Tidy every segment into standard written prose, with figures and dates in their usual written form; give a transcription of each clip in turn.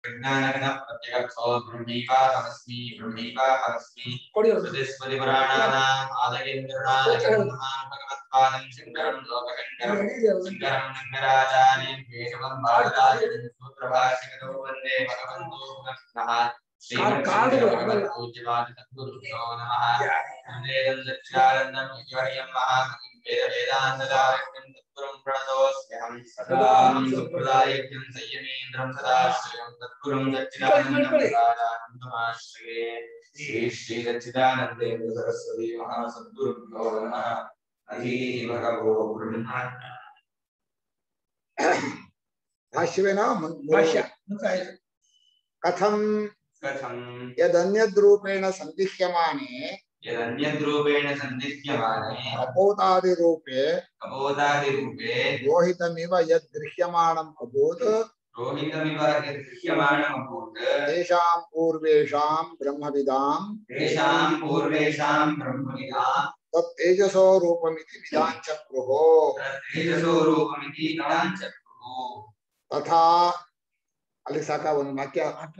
विज्ञानगण प्रत्यक्षो ब्रह्मीवाहमस्मि ब्रह्मीवाहमस्मि श्रुतिस्मृतिपुराणानाम् आदयेन्द्रनाथं भगवत्पादं शङ्करं लोकशङ्करं शङ्करं शङ्कराचार्यं केशवं बादरायणं सूत्रभाष्यकृतो वन्दे भगवन्तो पुनः श्रीमद्पूज्यपाद सद्गुरुभ्यो नमः वन्देदं सच्चिदानन्दं ईश्वर्यं महामहिं वेदान्तदारक्यं तत्पुरं प्रणतोऽस्म्यहं सदां सुप्रदायज्ञं संयमेन्द्रं सदाश्रयं तत्पुरं सच्चिदानन्दं सदानन्दमाश्रये श्री श्री सच्चिदानन्देन्द्र सरस्वती महासद्गुरुभ्यो नमः हरि भगवो ब्रह्म भाष्यवेना भाष्य कथं यदन्यद्रूपेण सन्दिह्यमाने कपोतादिरूपे रोहितमिव यद्गृह्यमाणम् अभूत् तेषां पूर्वेषां ब्रह्मविदां तत्तेजसो रूपमिति विदाञ्चक्रुः तथा ಅಲ್ಲಿ ಸಾಕ ಒಂದು ವಾಕ್ಯ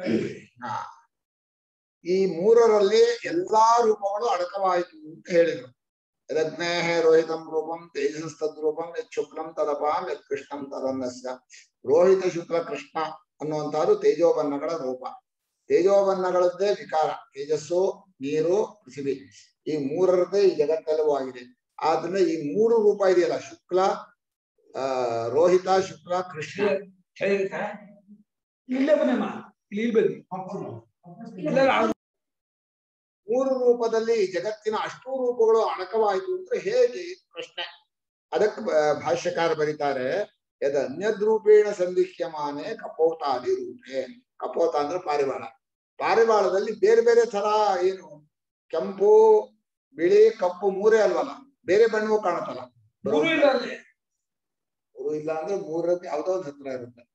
ಈ ಮೂರರಲ್ಲಿ ಎಲ್ಲಾ ರೂಪಗಳು ಅಡಕವಾಯಿತು ಅಂತ ಹೇಳಿದ್ರು. ಯದಗ್ನೇಹ ರೋಹಿತಂ ರೂಪಂ ತೇಜಸ್ತದ್ರೂಪಂ ಯತ್ ಶುಕ್ಲಂ ತದಪಾಂ ಯತ್ ಕೃಷ್ಣಂ ತದನ್ನಸ್ಯ. ರೋಹಿತ ಶುಕ್ಲ ಕೃಷ್ಣ ಅನ್ನುವಂತಹದ್ದು ತೇಜೋಬನ್ನಗಳ ರೂಪ. ತೇಜೋಬನ್ನಗಳದ್ದೇ ವಿಕಾರ, ತೇಜಸ್ಸು ನೀರು ಪೃಥ್ವಿ, ಈ ಮೂರರದ್ದೇ ಈ ಜಗತ್ತೆಲ್ಲವೂ ಆಗಿದೆ. ಆದ್ರಿಂದ ಈ ಮೂರು ರೂಪ ಇದೆಯಲ್ಲ, ಶುಕ್ಲ ರೋಹಿತ ಶುಕ್ಲ ಕೃಷ್ಣ, ಮೂರು ರೂಪದಲ್ಲಿ ಜಗತ್ತಿನ ಅಷ್ಟೂ ರೂಪಗಳು ಅಡಕವಾಯಿತು ಅಂದ್ರೆ ಹೇಗೆ ಪ್ರಶ್ನೆ. ಅದಕ್ಕೆ ಭಾಷ್ಯಕಾರ ಬರೀತಾರೆ, ಯದ ಅನ್ಯದ್ರೂಪೇಣ ಸಂದಿಹ್ಯಮಾನೆ ಕಪೋತಾದಿ ರೂಪೇ. ಕಪೋತ ಅಂದ್ರೆ ಪಾರಿವಾಳ. ಪಾರಿವಾಳದಲ್ಲಿ ಬೇರೆ ಬೇರೆ ತರ ಏನು ಕೆಂಪು ಬಿಳಿ ಕಪ್ಪು ಮೂರೇ ಅಲ್ವಲ್ಲ, ಬೇರೆ ಬಣ್ಣವೂ ಕಾಣುತ್ತಲ್ಲ. ಮೂರು ಇಲ್ಲ ಅಂದ್ರೆ ಮೂರಕ್ಕೆ ಯಾವ್ದೋ ಒಂದು ಹತ್ರ ಇರುತ್ತೆ.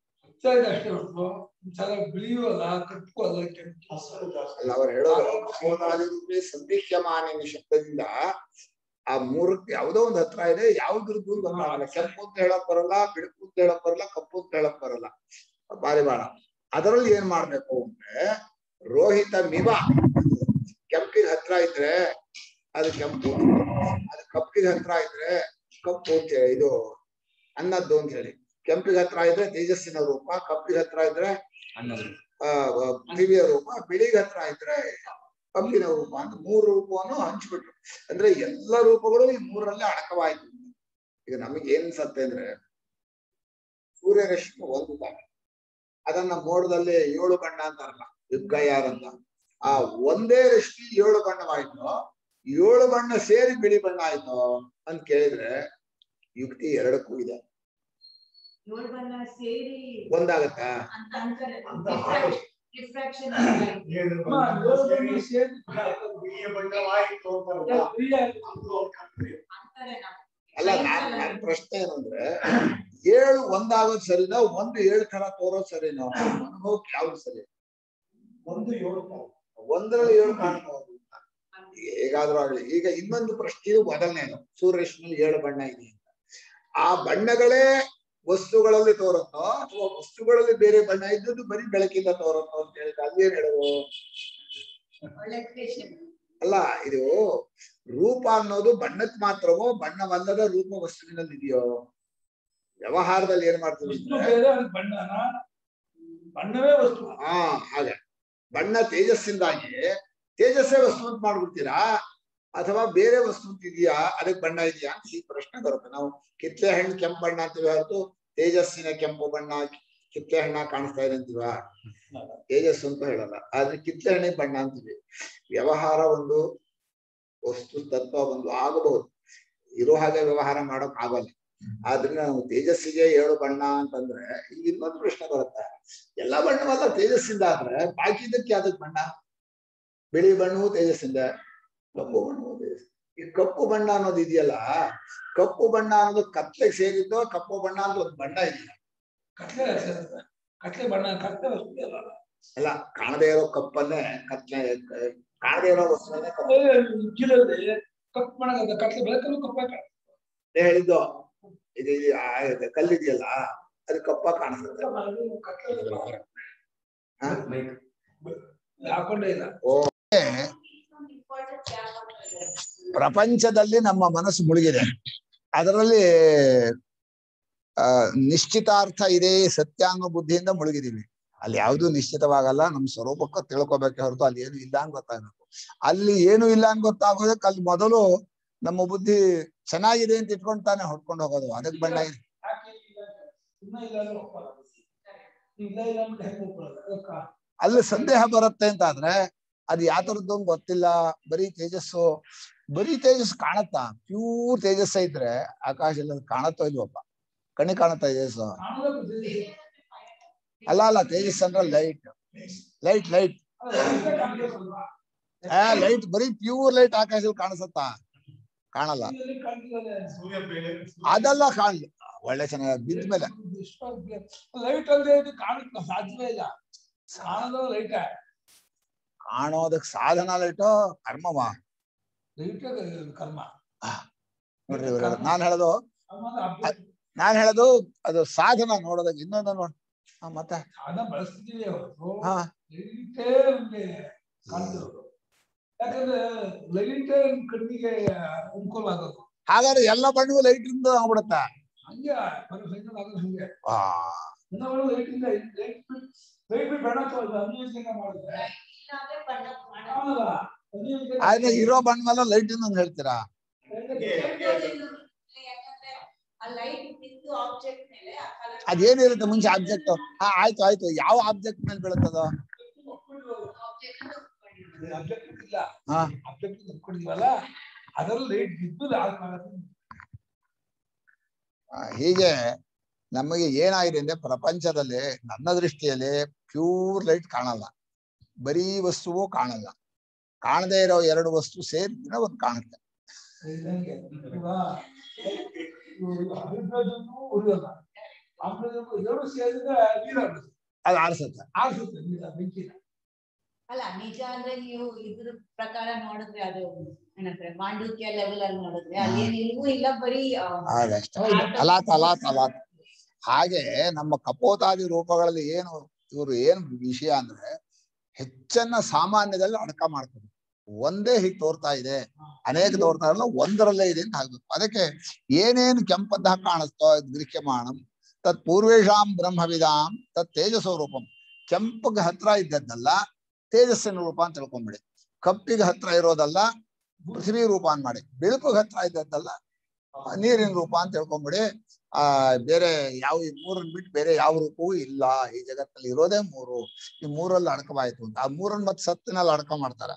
ಅಲ್ಲ ಅವ್ರು ಹೇಳೋದು ಕಪೋತಾದಿ ರೂಪೇ ಸಂದಿಹ್ಯಮಾನೆ ಶಬ್ದದಿಂದ ಆ ಮೂರಕ್ಕೆ ಯಾವ್ದೋ ಒಂದು ಹತ್ರ ಇದೆ. ಯಾವ್ದ್ರದ್ದು ಗೊತ್ತಾಗಲ್ಲ. ಕೆಂಪು ಅಂತ ಹೇಳಕ್ ಬರಲ್ಲ, ಬಿಳುಪು ಅಂತ ಹೇಳಕ್ ಬರಲ್ಲ, ಕಪ್ಪು ಅಂತ ಹೇಳಕ್ ಬರಲ್ಲ ಪಾರಿವಾಳ. ಅದರಲ್ಲಿ ಏನ್ ಮಾಡ್ಬೇಕು ಅಂದ್ರೆ ರೋಹಿತ ಮಿವ, ಕೆಂಪಿಗೆ ಹತ್ರ ಇದ್ರೆ ಅದು ಕೆಂಪು, ಅದು ಕಪ್ಪಿಗೆ ಹತ್ರ ಇದ್ರೆ ಕಪ್ಪು ಅಂತ ಹೇಳಿ ಇದು ಅನ್ನದ್ದು ಅಂತ ಹೇಳಿ. ಕೆಂಪಿಗೆ ಹತ್ರ ಇದ್ರೆ ತೇಜಸ್ಸಿನ ರೂಪ, ಕಪ್ಪಿಗೆ ಹತ್ರ ಇದ್ರೆ ಪೃಥ್ವಿಯ ರೂಪ, ಬಿಳಿಗೆ ಹತ್ರ ಇದ್ರೆ ಕಪ್ಪಿನ ರೂಪ ಅಂತ ಮೂರು ರೂಪವನ್ನು ಹಂಚ್ಬಿಟ್ರು. ಅಂದ್ರೆ ಎಲ್ಲ ರೂಪಗಳು ಈ ಮೂರಲ್ಲೇ ಅಡಕವಾಯ್ತು. ಈಗ ನಮಗೆ ಏನ್ ಅನ್ಸತ್ತೆ ಅಂದ್ರೆ ಸೂರ್ಯರಶ್ಮಿ ಒಂದು ಬಣ್ಣ, ಅದನ್ನ ಮೋಡದಲ್ಲಿ 7 ಬಣ್ಣ ಅಂತಾರಲ್ಲ ಯುಗ್ಗಯಾರಂತ. ಆ ಒಂದೇ ರಶ್ಮಿ 7 ಬಣ್ಣವಾಯ್ತು, 7 ಬಣ್ಣ ಸೇರಿ ಬಿಳಿ ಬಣ್ಣ ಆಯ್ತು ಅಂತ ಕೇಳಿದ್ರೆ ಯುಕ್ತಿ ಎರಡಕ್ಕೂ ಇದೆ. ಒಂದಾಗತ್ತಾ? ಅಲ್ಲ, ನಾನ್ ಪ್ರಶ್ನೆ ಏನಂದ್ರೆ 7 ಒಂದಾಗೋದು ಸರಿನೋ, 1 7 ತರ ತೋರೋದು ಸರಿನೋ? ಅನುಭವಕ್ಕೆ ಯಾವ್ದು ಸರಿ? 1ರಲ್ಲಿ 7 ಕಾಣ್ಬೋದು, ಹೇಗಾದ್ರೂ ಆಗ್ಲಿ. ಈಗ ಇನ್ನೊಂದು ಪ್ರಶ್ನೆ ಮೊದಲನೇನು, ಸೂರ್ಯರಶ್ಮಿಯಲ್ಲಿ 7 ಬಣ್ಣ ಇದೆ ಅಂತ. ಆ ಬಣ್ಣಗಳೇ ವಸ್ತುಗಳಲ್ಲಿ ತೋರುತ್ತೋ ಅಥವಾ ವಸ್ತುಗಳಲ್ಲಿ ಬೇರೆ ಬಣ್ಣ ಇದ್ದದ್ದು ಬರೀ ಬೆಳಕಿಂದ ತೋರುತ್ತೋ ಅಂತ ಹೇಳಿದ್ರೆ ಅದೇನ್ ಹೇಳುವು? ಅಲ್ಲ, ಇದು ರೂಪ ಅನ್ನೋದು ಬಣ್ಣಕ್ಕೆ ಮಾತ್ರವೋ ಬಣ್ಣವಲ್ಲದ ರೂಪ ವಸ್ತುವಿನಲ್ಲಿ ಇದೆಯೋ? ವ್ಯವಹಾರದಲ್ಲಿ ಏನ್ ಮಾಡ್ತೀವಿ ಹಾಗೆ ಬಣ್ಣ ತೇಜಸ್ಸಿಂದಾಗಿ ತೇಜಸ್ಸೇ ವಸ್ತು ಅಂತ ಮಾಡ್ಬಿಡ್ತೀರಾ ಅಥವಾ ಬೇರೆ ವಸ್ತು ಅಂತ ಇದೆಯಾ, ಅದಕ್ಕೆ ಬಣ್ಣ ಇದೆಯಾ ಅಂತ ಈ ಪ್ರಶ್ನೆ ಬರುತ್ತೆ. ನಾವು ಕಿತ್ಲೆ ಹಣ್ಣು ಕೆಂಪು ಬಣ್ಣ ಅಂತೀವಿ ಹೊರತು ತೇಜಸ್ಸಿನ ಕೆಂಪು ಬಣ್ಣ ಕಿತ್ಲೆ ಹಣ್ಣ ಕಾಣಿಸ್ತಾ ಇದೆ ಅಂತೀವ, ತೇಜಸ್ಸು ಅಂತ ಹೇಳಲ್ಲ. ಆದ್ರೆ ಕಿತ್ಲೆ ಹಣ್ಣಿಗೆ ಬಣ್ಣ ಅಂತೀವಿ. ವ್ಯವಹಾರ ಒಂದು, ವಸ್ತು ತತ್ವ ಒಂದು ಆಗಬಹುದು, ಇರೋ ಹಾಗೆ ವ್ಯವಹಾರ ಮಾಡೋಕ್ ಆಗಲ್ಲ. ಆದ್ರಿಂದ ನಾವು ತೇಜಸ್ಸಿಗೆ 7 ಬಣ್ಣ ಅಂತಂದ್ರೆ ಈಗ ಇನ್ನೊಂದು ಪ್ರಶ್ನೆ ಬರುತ್ತೆ, ಎಲ್ಲ ಬಣ್ಣವಲ್ಲ ತೇಜಸ್ಸಿಂದ ಆದ್ರೆ ಬಾಕಿ ಇದಕ್ಕೆ ಯಾವ್ದಕ್ ಬಣ್ಣ? ಬಿಳಿ ಬಣ್ಣವು ತೇಜಸ್ಸಿಂದ, ಕಪ್ಪು ಬಣ್ಣವು ತೇಜಸ್ಸಿಂದ. ಈ ಕಪ್ಪು ಬಣ್ಣ ಅನ್ನೋದು ಇದೆಯಲ್ಲ, ಕಪ್ಪು ಬಣ್ಣ ಅನ್ನೋದು ಕತ್ಲೆಗೆ ಸೇರಿದ್ದು. ಕಪ್ಪು ಬಣ್ಣ ಅಂತ ಒಂದು ಬಣ್ಣ ಇದೆಯಲ್ಲ, ಕತ್ಲೆ ಬಣ್ಣ ಅಲ್ಲ, ಕಾಣದೇ ಇರೋ ಕಪ್ಪನ್ನೇ ಕತ್ಲೆ, ಕಾಣದೇ ಇರೋ ವಸ್ತುವನ್ನೇ ಕತ್ಲೆ ಬೆಳಕಲ್ಲೂ ಕಪ್ಪ ಹೇಳಿದ್ದು. ಇದು ಕಲ್ಲಿದೆಯಲ್ಲ ಅದು ಕಪ್ಪ ಕಾಣಿಸ್ತದೆ. ಪ್ರಪಂಚದಲ್ಲಿ ನಮ್ಮ ಮನಸ್ಸು ಮುಳುಗಿದೆ. ಅದರಲ್ಲಿ ನಿಶ್ಚಿತಾರ್ಥ ಇದೆ, ಸತ್ಯ ಅನ್ನೋ ಬುದ್ಧಿಯಿಂದ ಮುಳುಗಿದೀವಿ. ಅಲ್ಲಿ ಯಾವ್ದು ನಿಶ್ಚಿತವಾಗಲ್ಲ. ನಮ್ ಸ್ವರೂಪಕ್ಕ ತಿಳ್ಕೊಬೇಕೆ ಹೊರತು ಅಲ್ಲಿ ಏನು ಇಲ್ಲ ಅಂತ ಗೊತ್ತಾಗಬೇಕು. ಅಲ್ಲಿ ಏನು ಇಲ್ಲ ಅಂತ ಗೊತ್ತಾಗೋದಕ್ಕೆ ಅಲ್ಲಿ ಮೊದಲು ನಮ್ಮ ಬುದ್ಧಿ ಚೆನ್ನಾಗಿದೆ ಅಂತ ಇಟ್ಕೊಂಡು ತಾನೆ ಹೊಡ್ಕೊಂಡು ಹೋಗೋದು. ಅದಕ್ಕೆ ಬಣ್ಣ ಇದೆ. ಅಲ್ಲಿ ಸಂದೇಹ ಬರುತ್ತೆ ಅಂತ ಆದ್ರೆ ಅದು ಯಾವ ತರದ್ದು ಗೊತ್ತಿಲ್ಲ. ಬರೀ ತೇಜಸ್ಸು ಕಾಣತ್ತಾ? ಪ್ಯೂರ್ ತೇಜಸ್ಸ ಇದ್ರೆ ಆಕಾಶದಲ್ಲಿ ಕಾಣತ್ತೋ ಇಲ್ವಪ್ಪ? ಕಣ್ಣಿ ಕಾಣುತ್ತಾ ತೇಜಸ್ಸು? ಅಲ್ಲ ತೇಜಸ್ ಅಂದ್ರೆ ಲೈಟ್ ಲೈಟ್ ಬರೀ ಪ್ಯೂರ್ ಲೈಟ್ ಆಕಾಶದಲ್ಲಿ ಕಾಣಿಸುತ್ತಾ? ಕಾಣಲ್ಲ. ಅದೆಲ್ಲ ಕಾಣಲಿ ಒಳ್ಳೆ ಚೆನ್ನಾಗಿ ಬಿದ್ದ ಮೇಲೆ ಲೈಟ್ ಅಂದ್ರೆ ಕಾಣಕ್ಕೆ ಸಾಧ್ಯವೇ ಇಲ್ಲ. ಲೈಟ್ ಕಾಣೋದಕ್ ಸಾಧನ ಲೈಟು ಕರ್ಮವಾ? ಕರ್ಮ ನೋಡ್ರಿ ನಾನ್ ಹೇಳೋದು ಅದು ಸಾಧನ ನೋಡೋದಕ್ಕೆ. ಇನ್ನೊಂದು ನೋಡ್ ಮತ್ತೆ ಬಳಸ್ತಿದ್ದೀವಿ. ಯಾಕಂದ್ರೆ ಲೈಟ್ ಕಣ್ಣಿಗೆ ಅನುಕೂಲ ಆಗೋದು. ಹಾಗಾದ್ರೆ ಎಲ್ಲ ಬಣ್ಣವು ಲೈಟ್ ಇಂದ ಆಗ್ಬಿಡುತ್ತ? ಹಂಗೆ ಹಂಗೆ ಲೈಟ್ ಬಣ್ಣ ಅನ್ವೇಷಣೆ ಮಾಡಿದ್ರೆ ಆದ್ರೆ ಇರೋ ಬಣ್ಣ ಮೇಲೆ ಲೈಟ್ ಇಂದ ಹೇಳ್ತೀರಾ? ಅದೇನಿರುತ್ತೆ ಮುಂಚೆ ಆಬ್ಜೆಕ್ಟ್? ಆಯ್ತು ಯಾವ ಆಬ್ಜೆಕ್ಟ್ ಮೇಲೆ ಬೀಳುತ್ತದ? ಹೀಗೆ ನಮಗೆ ಏನಾಗಿದೆ ಅಂದ್ರೆ ಪ್ರಪಂಚದಲ್ಲಿ ನನ್ನ ದೃಷ್ಟಿಯಲ್ಲಿ ಪ್ಯೂರ್ ಲೈಟ್ ಕಾಣಲ್ಲ. ಬರೀ ವಸ್ತುವು ಕಾಣಲ್ಲ. ಕಾಣದೇ ಇರೋ ಎರಡು ವಸ್ತು ಸೇರಿದ್ರೆ ಒಂದು ಕಾಣುತ್ತೆ. ಅದು ಆರಿಸುತ್ತೆ. ಅಲ್ಲ ನಿಜ ಅಂದ್ರೆ ನೀವು ಇದ್ರ ಪ್ರಕಾರ ನೋಡಿದ್ರೆ ಅದು ಏನಂದ್ರೆ ಮಾಂಡೂಕ್ಯ ಲೆವೆಲ್ ಅಲ್ಲಿ ನೋಡಿದ್ರೆ ಅಲ್ಲೇನು ಇಲ್ವೂ ಇಲ್ಲ, ಬರೀ ಅಲಾತ್. ಹಾಗೆ ನಮ್ಮ ಕಪೋತಾದಿ ರೂಪಗಳಲ್ಲಿ ಇವರು ಏನು ವಿಷಯ ಅಂದ್ರೆ ಹೆಚ್ಚನ್ನ ಸಾಮಾನ್ಯದಲ್ಲಿ ಅಡಕ ಮಾಡ್ತಾರೆ. ಒಂದೇ ಹೀಗೆ ತೋರ್ತಾ ಇದೆ, ಅನೇಕ ತೋರ್ತಾ ಇರಲ್ಲ, ಒಂದರಲ್ಲೇ ಇದೆ ಅಂತ ಆಗ್ಬೇಕು. ಅದಕ್ಕೆ ಏನೇನು ಕೆಂಪದ್ದ ಕಾಣಿಸ್ತೋ ದೃಶ್ಯಮಾಣಂ ತತ್ ಪೂರ್ವೇಶಾಂ ಬ್ರಹ್ಮವಿದಾಂ ತತ್ ತೇಜಸ್ಸೋ ರೂಪಂ. ಕೆಂಪಗೆ ಹತ್ರ ಇದ್ದದ್ದಲ್ಲ ತೇಜಸ್ಸಿನ ರೂಪ ಅಂತ ತಿಳ್ಕೊಂಬಿಡಿ. ಕಪ್ಪಿಗೆ ಹತ್ರ ಇರೋದಲ್ಲ ಪೃಥ್ವಿ ರೂಪ ಅಂತ ಮಾಡಿ. ಬೆಳಕಿಗೆ ಹತ್ರ ಇದ್ದದ್ದಲ್ಲ ನೀರಿನ ರೂಪ ಅಂತ ತಿಳ್ಕೊಂಬಿಡಿ. ಬೇರೆ ಯಾವ ಈ ಮೂರನ್ನು ಬಿಟ್ಟು ಬೇರೆ ಯಾವ ರೂಪವೂ ಇಲ್ಲ ಈ ಜಗತ್ತಲ್ಲಿ. ಇರೋದೇ ಮೂರು. ಈ ಮೂರಲ್ಲಿ ಅಡಕವಾಯ್ತು ಅಂತ. ಆ ಮೂರನ್ನು ಮತ್ತೆ ಸತ್ತಿನಲ್ಲಿ ಅಡಕ ಮಾಡ್ತಾರ.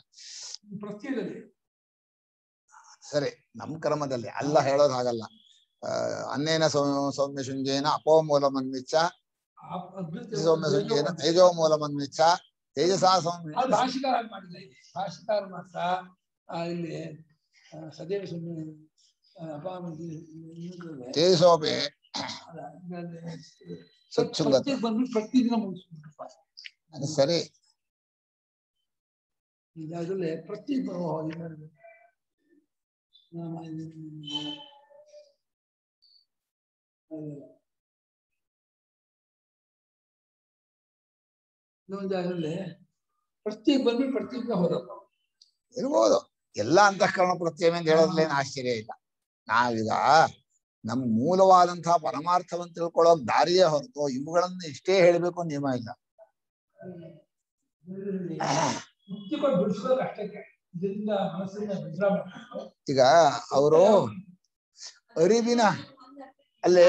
ಸರಿ, ನಮ್ ಕ್ರಮದಲ್ಲಿ ಅಲ್ಲ, ಹೇಳೋದು ಹಾಗಲ್ಲ. ಅನ್ನೇನ ಸೌಮ್ಯ ಶುಂಜೇನ ಅಪೋ ಮೂಲ ಮನ್ವಿಚ್ಚ ಸೌಮ್ಯ ಶುಂಜೇನ ತೇಜೋ ಮೂಲ ಮನ್ವಿಚ್ಚ ತೇಜಸಾ ಸೌಮ್ಯ. ಭಾಷಿಕಾರ ಮಾತ್ರ ಇಲ್ಲಿ ಸದೇವ ತೇಜಸೋಪಿ ಸತ್ಸುಂಗತ. ಪ್ರತಿದಿನ ಮುಗಿಸ್ಬಿಟ್ರಪ್ಪ. ಅದು ಸರಿ. ಇದರಲ್ಲಿ ಪ್ರತಿ ಜಾಗದಲ್ಲಿ ಪ್ರತಿ ಬಂದ್ಬಿಟ್ಟು ಪ್ರತಿಜ್ಞೆ ಹೋದಪ್ಪ ಇರ್ಬೋದು. ಎಲ್ಲ ಅಂತಃಕರಣ ಪ್ರತ್ಯಯ ಅಂತ ಹೇಳೋದ್ಲೇನು ಆಶ್ಚರ್ಯ ಇಲ್ಲ. ನಾವೀಗ ನಮ್ ಮೂಲವಾದಂತಹ ಪರಮಾರ್ಥವನ್ನು ತಿಳ್ಕೊಳ್ಳೋಕ್ ದಾರಿಯೇ ಹೊರತು ಇವುಗಳನ್ನು ಇಷ್ಟೇ ಹೇಳ್ಬೇಕು ನಿಯಮ ಇಲ್ಲ. ಈಗ ಅವರು ಅರಿವಿನ ಅಲ್ಲೇ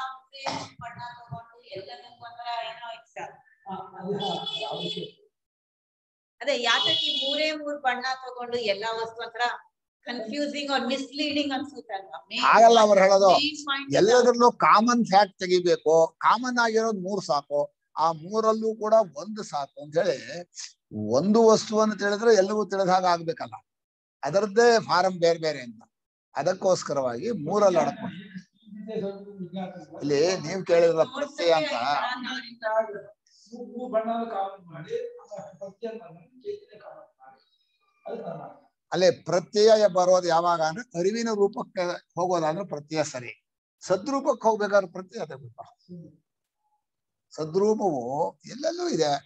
ಅದೇ ಯಾತಕ್ಕೆ ಮೂರೇ ಮೂರ್ ಬಣ್ಣ ತಗೊಂಡು ಎಲ್ಲಾ ವಸ್ತು ಹತ್ರ ಕನ್ಫ್ಯೂಸಿಂಗ್ ಆರ್ ಮಿಸ್ಲೀಡಿಂಗ್ ಅನ್ಸುತ್ತಲ್ವಾ? ಹಾಗಲ್ಲ ಅವ್ರು ಹೇಳೋದು. ಎಲ್ಲದರಲ್ಲೂ ಕಾಮನ್ ಫ್ಯಾಕ್ಟ್ ತೆಗಿಬೇಕು. ಕಾಮನ್ ಆಗಿರೋದು ಮೂರ್ ಸಾಕು. ಆ ಮೂರಲ್ಲೂ ಕೂಡ ಒಂದು ಸಾಕು ಅಂತ ಹೇಳಿ ಒಂದು ವಸ್ತುವನ್ನು ತಿಳಿದ್ರೆ ಎಲ್ಲವೂ ತಿಳಿದ ಹಾಗೆ ಆಗ್ಬೇಕಲ್ಲ. ಅದರದ್ದೇ ಫಾರಂ ಬೇರೆ ಬೇರೆ ಅಂತ. ಅದಕ್ಕೋಸ್ಕರವಾಗಿ ಮೂರಲ್ಲಿ ಅಡಕೊಂಡು ಇಲ್ಲಿ ನೀವ್ ಕೇಳಿದ್ರ ಪ್ರತ್ಯಯ ಅಂತ ಅಲ್ಲೇ ಪ್ರತ್ಯಯ ಬರೋದು ಯಾವಾಗ ಅಂದ್ರೆ ಅರಿವಿನ ರೂಪಕ್ಕೆ ಹೋಗೋದಾದ್ರೆ ಪ್ರತ್ಯಯ ಸರಿ. ಸದ್ರೂಪಕ್ಕೆ ಹೋಗ್ಬೇಕಾದ್ರೆ ಪ್ರತ್ಯಯ ತಗೋಬೇಕು. ಸದ್ರೂಪವು ಎಲ್ಲೆಲ್ಲೂ ಇದೆ.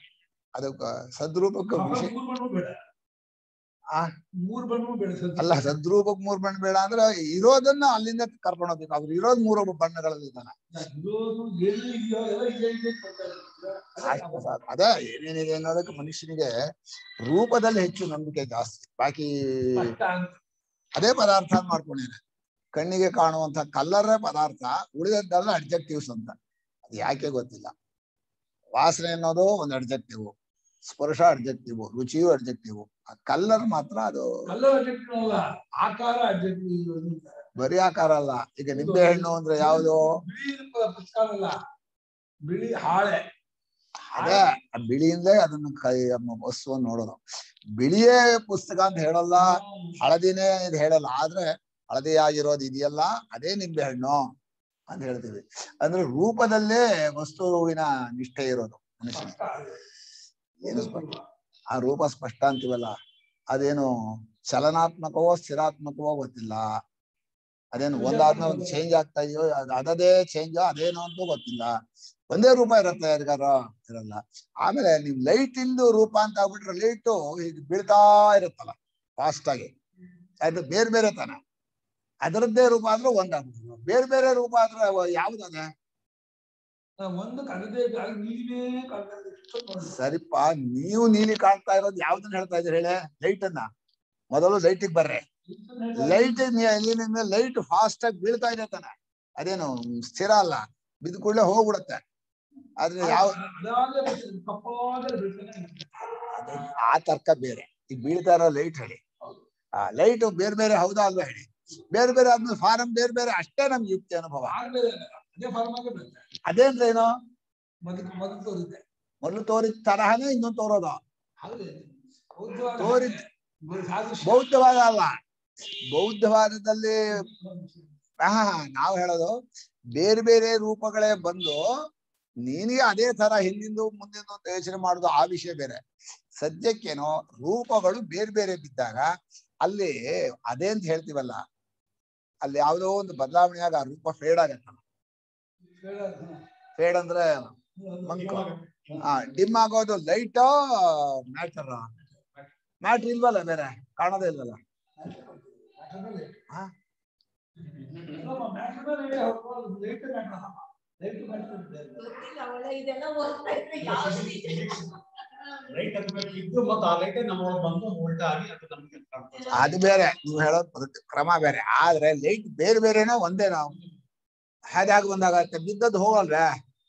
ಅದಕ್ಕೆ ಸದ್ರೂಪಕ್ಕೆ ವಿಷಯ ಮೂರು ಬಣ್ಣ ಬೇಡ, ಆ ಮೂರು ಬಣ್ಣ ಬೇಡ ಸರ್. ಅಲ್ಲ, ಸದ್ರೂಪಕ್ಕೆ 3 ಬಣ್ಣ ಬೇಡ ಅಂದ್ರೆ ಇರೋದನ್ನ ಅಲ್ಲಿಂದ ಕರ್ಕೊಂಡು ಹೋಗ್ಬೇಕು. ಅವ್ರು ಇರೋದ್ 3 ಬಣ್ಣಗಳಲ್ಲಿ ಇದ್ದಾನೆ. ಇರೋದು ಏನು ಇದೆಯೋ ಎಲ್ಲ ಇದೆ ಇದೆ ಅಂತ ಹೇಳ್ತಾರೆ. ಅದೇ ಏನೇನಿದೆ ಅನ್ನೋದಕ್ಕೆ ಮನುಷ್ಯನಿಗೆ ರೂಪದಲ್ಲಿ ಹೆಚ್ಚು ನಂಬಿಕೆ ಜಾಸ್ತಿ. ಬಾಕಿ ಕಷ್ಟ ಅಂತ. ಅದೇ ಪದಾರ್ಥ ಮಾಡ್ಕೊಂಡಿದೆ. ಕಣ್ಣಿಗೆ ಕಾಣುವಂತ ಕಲ್ಲರೇ ಪದಾರ್ಥ, ಉಳಿದದ್ದೆಲ್ಲ ಅಡ್ಜೆಕ್ಟಿವ್ಸ್ ಅಂತ. ಅದು ಯಾಕೆ ಗೊತ್ತಿಲ್ಲ. ವಾಸನೆ ಅನ್ನೋದು ಒಂದು ಅಡ್ಜೆಕ್ಟಿವ್, ಸ್ಪರ್ಶ ಅಡ್ಜೆಕ್ಟಿವ್, ರುಚಿಯು ಅಡ್ಜೆಕ್ಟಿವ್. ಆ ಕಲ್ಲರ್ ಮಾತ್ರ ಅದು ಕಲ್ಲರ್ ಅಡ್ಜೆಕ್ಟಿವ್ ಅಲ್ಲ, ಆಕಾರ ಅಡ್ಜೆಕ್ಟಿವ್. ಬರೀ ಆಕಾರ ಅಲ್ಲ. ಈಗ ನಿಂಬೆ ಹಣ್ಣು ಅಂದ್ರೆ ಯಾವುದು? ಬಿಳಿ ಪುಸ್ತಕ ಅಲ್ಲ, ಬಿಳಿ ಹಾಳೆ. ಅದೇ ಬಿಳಿಯಿಂದಲೇ ಅದನ್ನ ವಸ್ತುವನ್ನು ನೋಡೋದು. ಬಿಳಿಯೇ ಪುಸ್ತಕ ಅಂತ ಹೇಳಲ್ಲ, ಹಳದಿನೇ ಇದು ಹೇಳಲ್ಲ. ಆದ್ರೆ ಹಳದಿಯಾಗಿರೋದು ಇದೆಯಲ್ಲ, ಅದೇ ನಿಂಬೆ ಹಣ್ಣು ಅಂತ ಹೇಳ್ತೀವಿ. ಅಂದ್ರೆ ರೂಪದಲ್ಲೇ ವಸ್ತುವಿನ ನಿಷ್ಠೆ ಇರೋದು ಮನುಷ್ಯನ. ಏನು ಸ್ಪಷ್ಟ? ಆ ರೂಪ ಸ್ಪಷ್ಟ ಅಂತೀವಲ್ಲ, ಅದೇನು ಚಲನಾತ್ಮಕವೋ ಸ್ಥಿರಾತ್ಮಕವೋ ಗೊತ್ತಿಲ್ಲ. ಅದೇನು ಒಂದಾದ್ಮೇಲೆ ಒಂದು ಚೇಂಜ್ ಆಗ್ತಾ ಇದೆಯೋ, ಅದದೇ ಚೇಂಜ್ ಅದೇನೋ ಅಂತೂ ಗೊತ್ತಿಲ್ಲ. ಒಂದೇ ರೂಪ ಇರುತ್ತೆ, ಯಾರಿಗಾರೋ ಇರಲ್ಲ. ಆಮೇಲೆ ನೀವು ಲೈಟ್ ಇಂದು ರೂಪ ಅಂತ ಆಗ್ಬಿಟ್ರೆ, ಲೈಟು ಹೀಗೆ ಬೀಳ್ತಾ ಇರುತ್ತಲ್ಲ ಫಾಸ್ಟ್ ಆಗಿ, ಅದು ಬೇರೆ ಬೇರೆ ತಾನೆ. ಅದರದ್ದೇ ರೂಪ ಆದ್ರೂ ಒಂದಾಗ್ಬಿಟ್ಟು, ಬೇರೆ ಬೇರೆ ರೂಪ ಆದ್ರೆ ಯಾವ್ದದ? ಒಂದು ಕನ್ನದೇ ನೀವೇ ಸರಿಪ್ಪ, ನೀವು ನೀಲಿ ಕಾಣ್ತಾ ಇರೋದು ಯಾವ್ದನ್ನ ಹೇಳ್ತಾ ಇದ್ರಿ ಹೇಳೆ? ಲೈಟ್ ಅನ್ನ. ಮೊದಲು ಲೈಟಿಗೆ ಬರ್ರೆ. ಲೈಟ್ ಲೈಟ್ ಫಾಸ್ಟ್ ಆಗಿ ಬೀಳ್ತಾ ಇದೆ ತಾನೆ, ಅದೇನು ಸ್ಥಿರ ಅಲ್ಲ, ಬಿದ್ದ ಕೂಡಲೇ ಹೋಗ್ಬಿಡುತ್ತೆ. ಆದ್ರೆ ಯಾವ ಆ ತರ್ಕ ಬೇರೆ. ಈಗ ಬೀಳ್ತಾ ಇರೋ ಲೈಟ್ ಹೇಳಿ, ಆ ಲೈಟ್ ಬೇರೆ ಬೇರೆ ಹೌದಾ ಅಲ್ವಾ ಹೇಳಿ? ಬೇರೆ ಬೇರೆ ಆದ್ಮೇಲೆ ಫಾರಂ ಬೇರೆ ಬೇರೆ, ಅಷ್ಟೇ ನಮ್ಗೆ ಯುಕ್ತಿ ಅನುಭವ. ಅದೇನ್ರೇನು? ಮೊದಲು ತೋರಿದ ತರಹನೇ ಇನ್ನೊಂದು ತೋರೋದು. ತೋರಿದ ಬೌದ್ಧವಾದ ಅಲ್ಲ. ಬೌದ್ಧವಾದದಲ್ಲಿ ನಾವು ಹೇಳೋದು ಬೇರೆ ಬೇರೆ ರೂಪಗಳೇ ಬಂದು ನಿನಗೆ ಅದೇ ತರ ಹಿಂದಿಂದು ಮುಂದಿಂದು ಅಂತ ಯೋಚನೆ ಮಾಡುದು, ಆ ವಿಷಯ ಬೇರೆ. ಸದ್ಯಕ್ಕೇನೋ ರೂಪಗಳು ಬೇರೆ ಬೇರೆ ಬಿದ್ದಾಗ ಅಲ್ಲಿ ಅದೇ ಅಂತ ಹೇಳ್ತೀವಲ್ಲ, ಅಲ್ಲಿ ಯಾವುದೋ ಒಂದು ಬದಲಾವಣೆಯಾಗ ಆ ರೂಪ ಫೇಡ್ ಆಗತ್ತಲ್ಲ. ಫೇಡ್ ಅಂದ್ರೆ ಡಿಮ್ ಆಗೋದು. ಲೈಟ್ ಮ್ಯಾಟರ್, ಮ್ಯಾಟ್ರ್ ಇಲ್ವಲ್ಲ, ಬೇರೆ ಕಾಣೋದೇ ಇಲ್ವಲ್ಲ. ಅದು ಬೇರೆ, ನೀವು ಹೇಳೋದು ಕ್ರಮ ಬೇರೆ. ಆದ್ರೆ ಲೈಟ್ ಬೇರೆ ಬೇರೆನೋ ಒಂದೇ. ನಾವು ಹಾಗಾಗಿ ಬಂದಾಗ ಬಿದ್ದದ್ದು ಹೋಗಲ್ವೇ?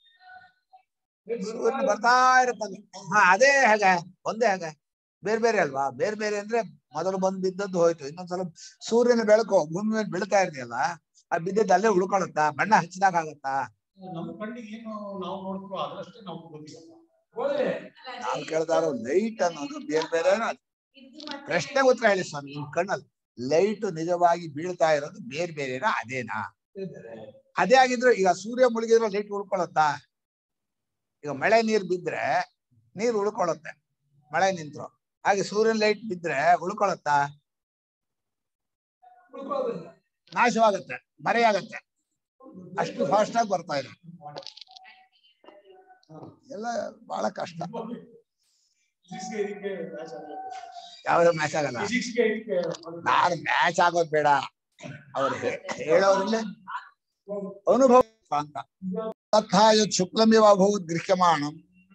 ಸೂರ್ಯ ಬರ್ತಾ ಇರುತ್ತಲ್ಲ, ಅದೇ ಹೇಗೆ ಒಂದೇ ಹೇಗೆ? ಬೇರೆ ಬೇರೆ ಅಲ್ವಾ? ಬೇರೆ ಬೇರೆ ಅಂದ್ರೆ ಮೊದಲು ಬಂದು ಬಿದ್ದದ್ದು ಹೋಯ್ತು, ಇನ್ನೊಂದ್ಸಲ ಸೂರ್ಯನ ಬೆಳಕು ಭೂಮಿ ಮೇಲೆ ಬೀಳ್ತಾ ಇದೆಯಲ್ಲ, ಆ ಬಿದ್ದದ್ದು ಅಲ್ಲೇ ಉಳ್ಕೊಳುತ್ತಾ? ಬಣ್ಣ ಹಚ್ಚಿದಾಗ ಆಗತ್ತಾ? ನಮ್ಮ ಕಣ್ಣಿಗೆ ಏನು ನಾವು ನೋಡ್ತೀವೋ ಅದರಷ್ಟೇ ನಾವು ಗೊತ್ತಿಲ್ಲ. ನಾವು ಕೇಳ್ತಾ ಇರೋ ಲೈಟ್ ಅನ್ನೋದು ಬೇರೆ ಬೇರೆ. ಪ್ರಶ್ನೆ ಉತ್ತರ ಹೇಳಿ ಸ್ವಾಮಿ. ನಿಮ್ ಕಣ್ಣಲ್ಲಿ ಲೈಟ್ ನಿಜವಾಗಿ ಬೀಳ್ತಾ ಇರೋದು ಬೇರೆ ಬೇರೆನಾ ಅದೇನಾ? ಅದೇ ಆಗಿದ್ರೆ ಈಗ ಸೂರ್ಯ ಮುಳುಗಿದ್ರೆ ಲೈಟ್ ಉಳ್ಕೊಳತ್ತಾ? ಈಗ ಮಳೆ ನೀರ್ ಬಿದ್ರೆ ನೀರು ಉಳ್ಕೊಳತ್ತೆ, ಮಳೆ ನಿಂತ್ರು. ಹಾಗೆ ಸೂರ್ಯನ ಲೈಟ್ ಬಿದ್ರೆ ಉಳ್ಕೊಳತ್ತಾ? ನಾಶವಾಗತ್ತೆ, ಮರೆಯಾಗತ್ತೆ. ಅಷ್ಟು ಫಾಸ್ಟ್ ಆಗಿ ಬರ್ತಾ ಇದೆ. ಎಲ್ಲ ಬಹಳ ಕಷ್ಟ. ಯಾವ್ದು ಮ್ಯಾಚ್ ಆಗಲ್ಲ. ನಾನು ಮ್ಯಾಚ್ ಆಗೋದ್ ಬೇಡ, ಅವ್ರು ಹೇಳೋದ್ರಲ್ಲೇ ಅನುಭವ ಅಂತ. ತಥಾ ಯತ್ ಶುಕ್ಲಮಿವ ಅಭೂತ್ ಗೃಹ್ಯಮಾಣಂ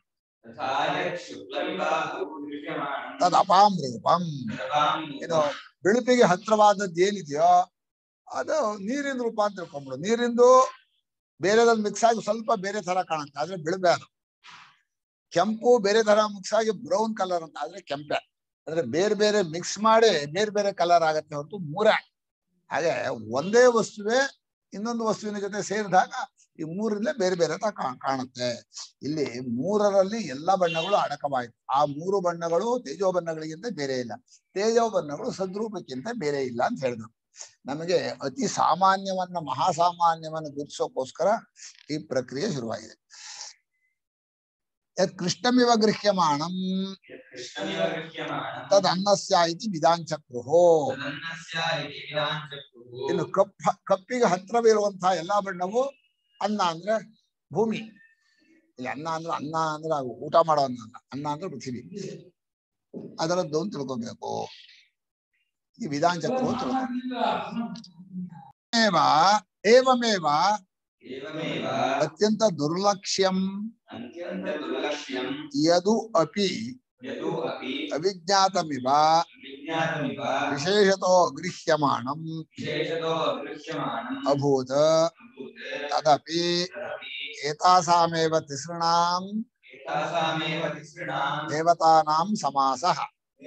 ತದ್ ಅಪಾಂ ರೂಪಂ. ಇದು ಬೆಳುಪಿಗೆ ಹತ್ರವಾದದ್ದು ಏನಿದೆಯೋ ಅದು ನೀರಿನ ರೂಪ ಅಂತ ತಿಳ್ಕೊಂಡ್ಬಿಡು. ನೀರಿಂದು ಬೇರೆದಲ್ಲಿ ಮಿಕ್ಸ್ ಆಗಿ ಸ್ವಲ್ಪ ಬೇರೆ ತರ ಕಾಣುತ್ತೆ, ಆದ್ರೆ ಬೆಳುಪೆ ಅದು. ಕೆಂಪು ಬೇರೆ ತರ ಮಿಕ್ಸ್ ಆಗಿ ಬ್ರೌನ್ ಕಲರ್ ಅಂತ, ಆದ್ರೆ ಕೆಂಪೆ. ಅಂದ್ರೆ ಬೇರೆ ಬೇರೆ ಮಿಕ್ಸ್ ಮಾಡಿ ಬೇರೆ ಬೇರೆ ಕಲರ್ ಆಗತ್ತೆ ಹೊರತು ಮೂರೇ. ಹಾಗೆ ಒಂದೇ ವಸ್ತುವೇ ಇನ್ನೊಂದು ವಸ್ತುವಿನ ಜೊತೆ ಸೇರಿದಾಗ ಈ ಮೂರಲ್ಲೇ ಬೇರೆ ಬೇರೆ ಕಾಣುತ್ತೆ. ಇಲ್ಲಿ ಮೂರರಲ್ಲಿ ಎಲ್ಲ ಬಣ್ಣಗಳು ಅಡಕವಾಯಿತು. ಆ ಮೂರು ಬಣ್ಣಗಳು ತೇಜೋ ಬಣ್ಣಗಳಿಗಿಂತ ಬೇರೆ ಇಲ್ಲ, ತೇಜೋ ಬಣ್ಣಗಳು ಸದ್ರೂಪಕ್ಕಿಂತ ಬೇರೆ ಇಲ್ಲ ಅಂತ ಹೇಳಿದ್ರು. ನಮಗೆ ಅತಿ ಸಾಮಾನ್ಯವನ್ನ ಮಹಾಸಾಮಾನ್ಯವನ್ನ ಗುರುತಿಸೋಕೋಸ್ಕರ ಈ ಪ್ರಕ್ರಿಯೆ ಶುರುವಾಗಿದೆ. ಯತ್ ಕೃಷ್ಣಮಿವ ಗೃಹ್ಯಮಾಣಂ ತದ್ ಅನ್ನಸ್ಯ ಇತಿ ವಿಧಾಂಚಕ್ರುಹೋ. ಇನ್ನು ಕಪ್ಪಿಗೆ ಹತ್ರವಿರುವಂತಹ ಎಲ್ಲಾ ಬಣ್ಣವು ಅನ್ನ ಅಂದ್ರೆ ಭೂಮಿ, ಇಲ್ಲಿ ಅನ್ನ ಅಂದ್ರೆ ಊಟ ಮಾಡೋ ಅನ್ನ ಅಲ್ಲ, ಅನ್ನ ಅಂದ್ರೆ ಪೃಥ್ವಿ, ಅದರದ್ದು ಅಂತ ತಿಳ್ಕೊಬೇಕು. ಈ ವಿಧಾನ ಚಕ್ರ ಏವಮೇವ ಅತ್ಯಂತ ದುರ್ಲಕ್ಷ್ಯಂ ಯದು ಅಪಿ ಅವಿಜ್ಞಾತಮಿವ ವಿಶೇಷತೋ ಗೃಹ್ಯಮಾಣಂ ಅಭೂತ ತದಪಿ ಏತಾಸಾಮೇವ ತಿಸೃಣಾಂ ದೇವತಾನಾಂ ಸಮಾಸಃ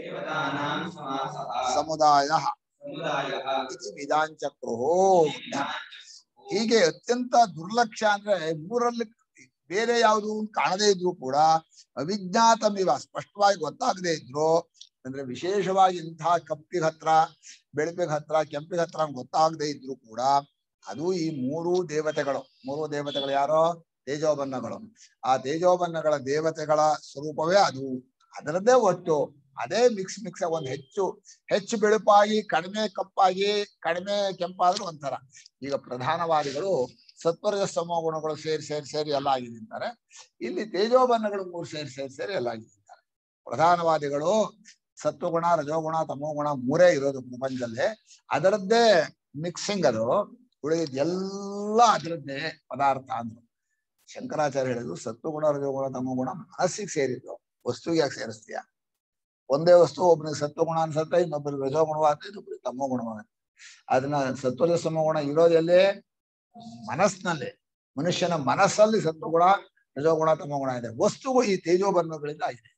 ಸಮುದಾಯಃ ಇತಿ ವಿಧಾಂಚಕ್ರೋ. ಹೀಗೆ ಅತ್ಯಂತ ದುರ್ಲಕ್ಷ್ಯ ಅಂದ್ರೆ ಮೂರಲ್ಲಿ ಬೇರೆ ಯಾವುದು ಕಾಣದೇ ಇದ್ರು ಕೂಡ ಅವಿಜ್ಞಾತಮಿವ ಸ್ಪಷ್ಟವಾಗಿ ಗೊತ್ತಾಗದೇ ಇದ್ರು ಅಂದ್ರೆ ವಿಶೇಷವಾಗಿ ಇಂತಹ ಕಪ್ಪಿಗೆ ಹತ್ರ, ಬೆಳಪಿಗೆ ಹತ್ರ, ಕೆಂಪಿಗೆ ಹತ್ರ ಗೊತ್ತಾಗದೇ ಇದ್ರು ಕೂಡ ಅದು ಈ ಮೂರು ದೇವತೆಗಳು ಯಾರೋ ತೇಜೋಬನ್ನಗಳು. ಆ ತೇಜೋಬನ್ನಗಳ ದೇವತೆಗಳ ಸ್ವರೂಪವೇ ಅದು. ಅದರದ್ದೇ ಒಟ್ಟು ಅದೇ ಮಿಕ್ಸ್ ಒಂದು ಹೆಚ್ಚು ಬೆಳುಪಾಗಿ ಕಡಿಮೆ ಕಪ್ಪಾಗಿ ಕಡಿಮೆ ಕೆಂಪಾದ್ರೂ ಒಂಥರ. ಈಗ ಪ್ರಧಾನವಾದಿಗಳು ಸತ್ವರಜಸ್ತಮೋ ಗುಣಗಳು ಸೇರಿ ಎಲ್ಲ ಆಗಿದ್ದಾರೆ. ಇಲ್ಲಿ ತೇಜೋಬನ್ನಗಳು ಮೂರು ಸೇರಿ ಎಲ್ಲ ಆಗಿದ್ದಾರೆ. ಪ್ರಧಾನವಾದಿಗಳು ಸತ್ವಗುಣ, ರಜೋಗುಣ, ತಮೋಗುಣ ಮೂರೇ ಇರೋದು ಪ್ರಪಂಚದಲ್ಲಿ. ಅದರದ್ದೇ ಮಿಕ್ಸಿಂಗ್ ಅದು. ಉಳಿದೆಲ್ಲ ಅದರದ್ದೇ ಪದಾರ್ಥ ಅಂದ್ರು. ಶಂಕರಾಚಾರ್ಯ ಹೇಳಿದ್ರು ಸತ್ವಗುಣ, ರಜೋಗುಣ, ತಮೋಗುಣ ಮನಸ್ಸಿಗೆ ಸೇರಿದ್ದು, ವಸ್ತುಗೆ ಯಾಕೆ ಸೇರಿಸ್ತೀಯ? ಒಂದೇ ವಸ್ತು ಒಬ್ಬನಿಗೆ ಸತ್ವಗುಣ ಅನ್ಸುತ್ತೆ, ಇನ್ನೊಬ್ಬರಿಗೆ ರಜೋಗುಣವಾಗುತ್ತೆ, ಇನ್ನೊಬ್ಬರಿಗೆ ತಮೋಗುಣವಾಗುತ್ತೆ. ಅದನ್ನ ಸತ್ವರಜಸ್ತಮೋ ಗುಣ ಇರೋದೆಲ್ಲೇ ಮನಸ್ಸಿನಲ್ಲಿ, ಮನುಷ್ಯನ ಮನಸ್ಸಲ್ಲಿ ಸತ್ವಗುಣ, ರಜೋಗುಣ, ತಮೋಗುಣ ಇದೆ. ವಸ್ತುವು ಈ ತೇಜೋಬನ್ನಗಳಿಂದ ಆಗಿದೆ.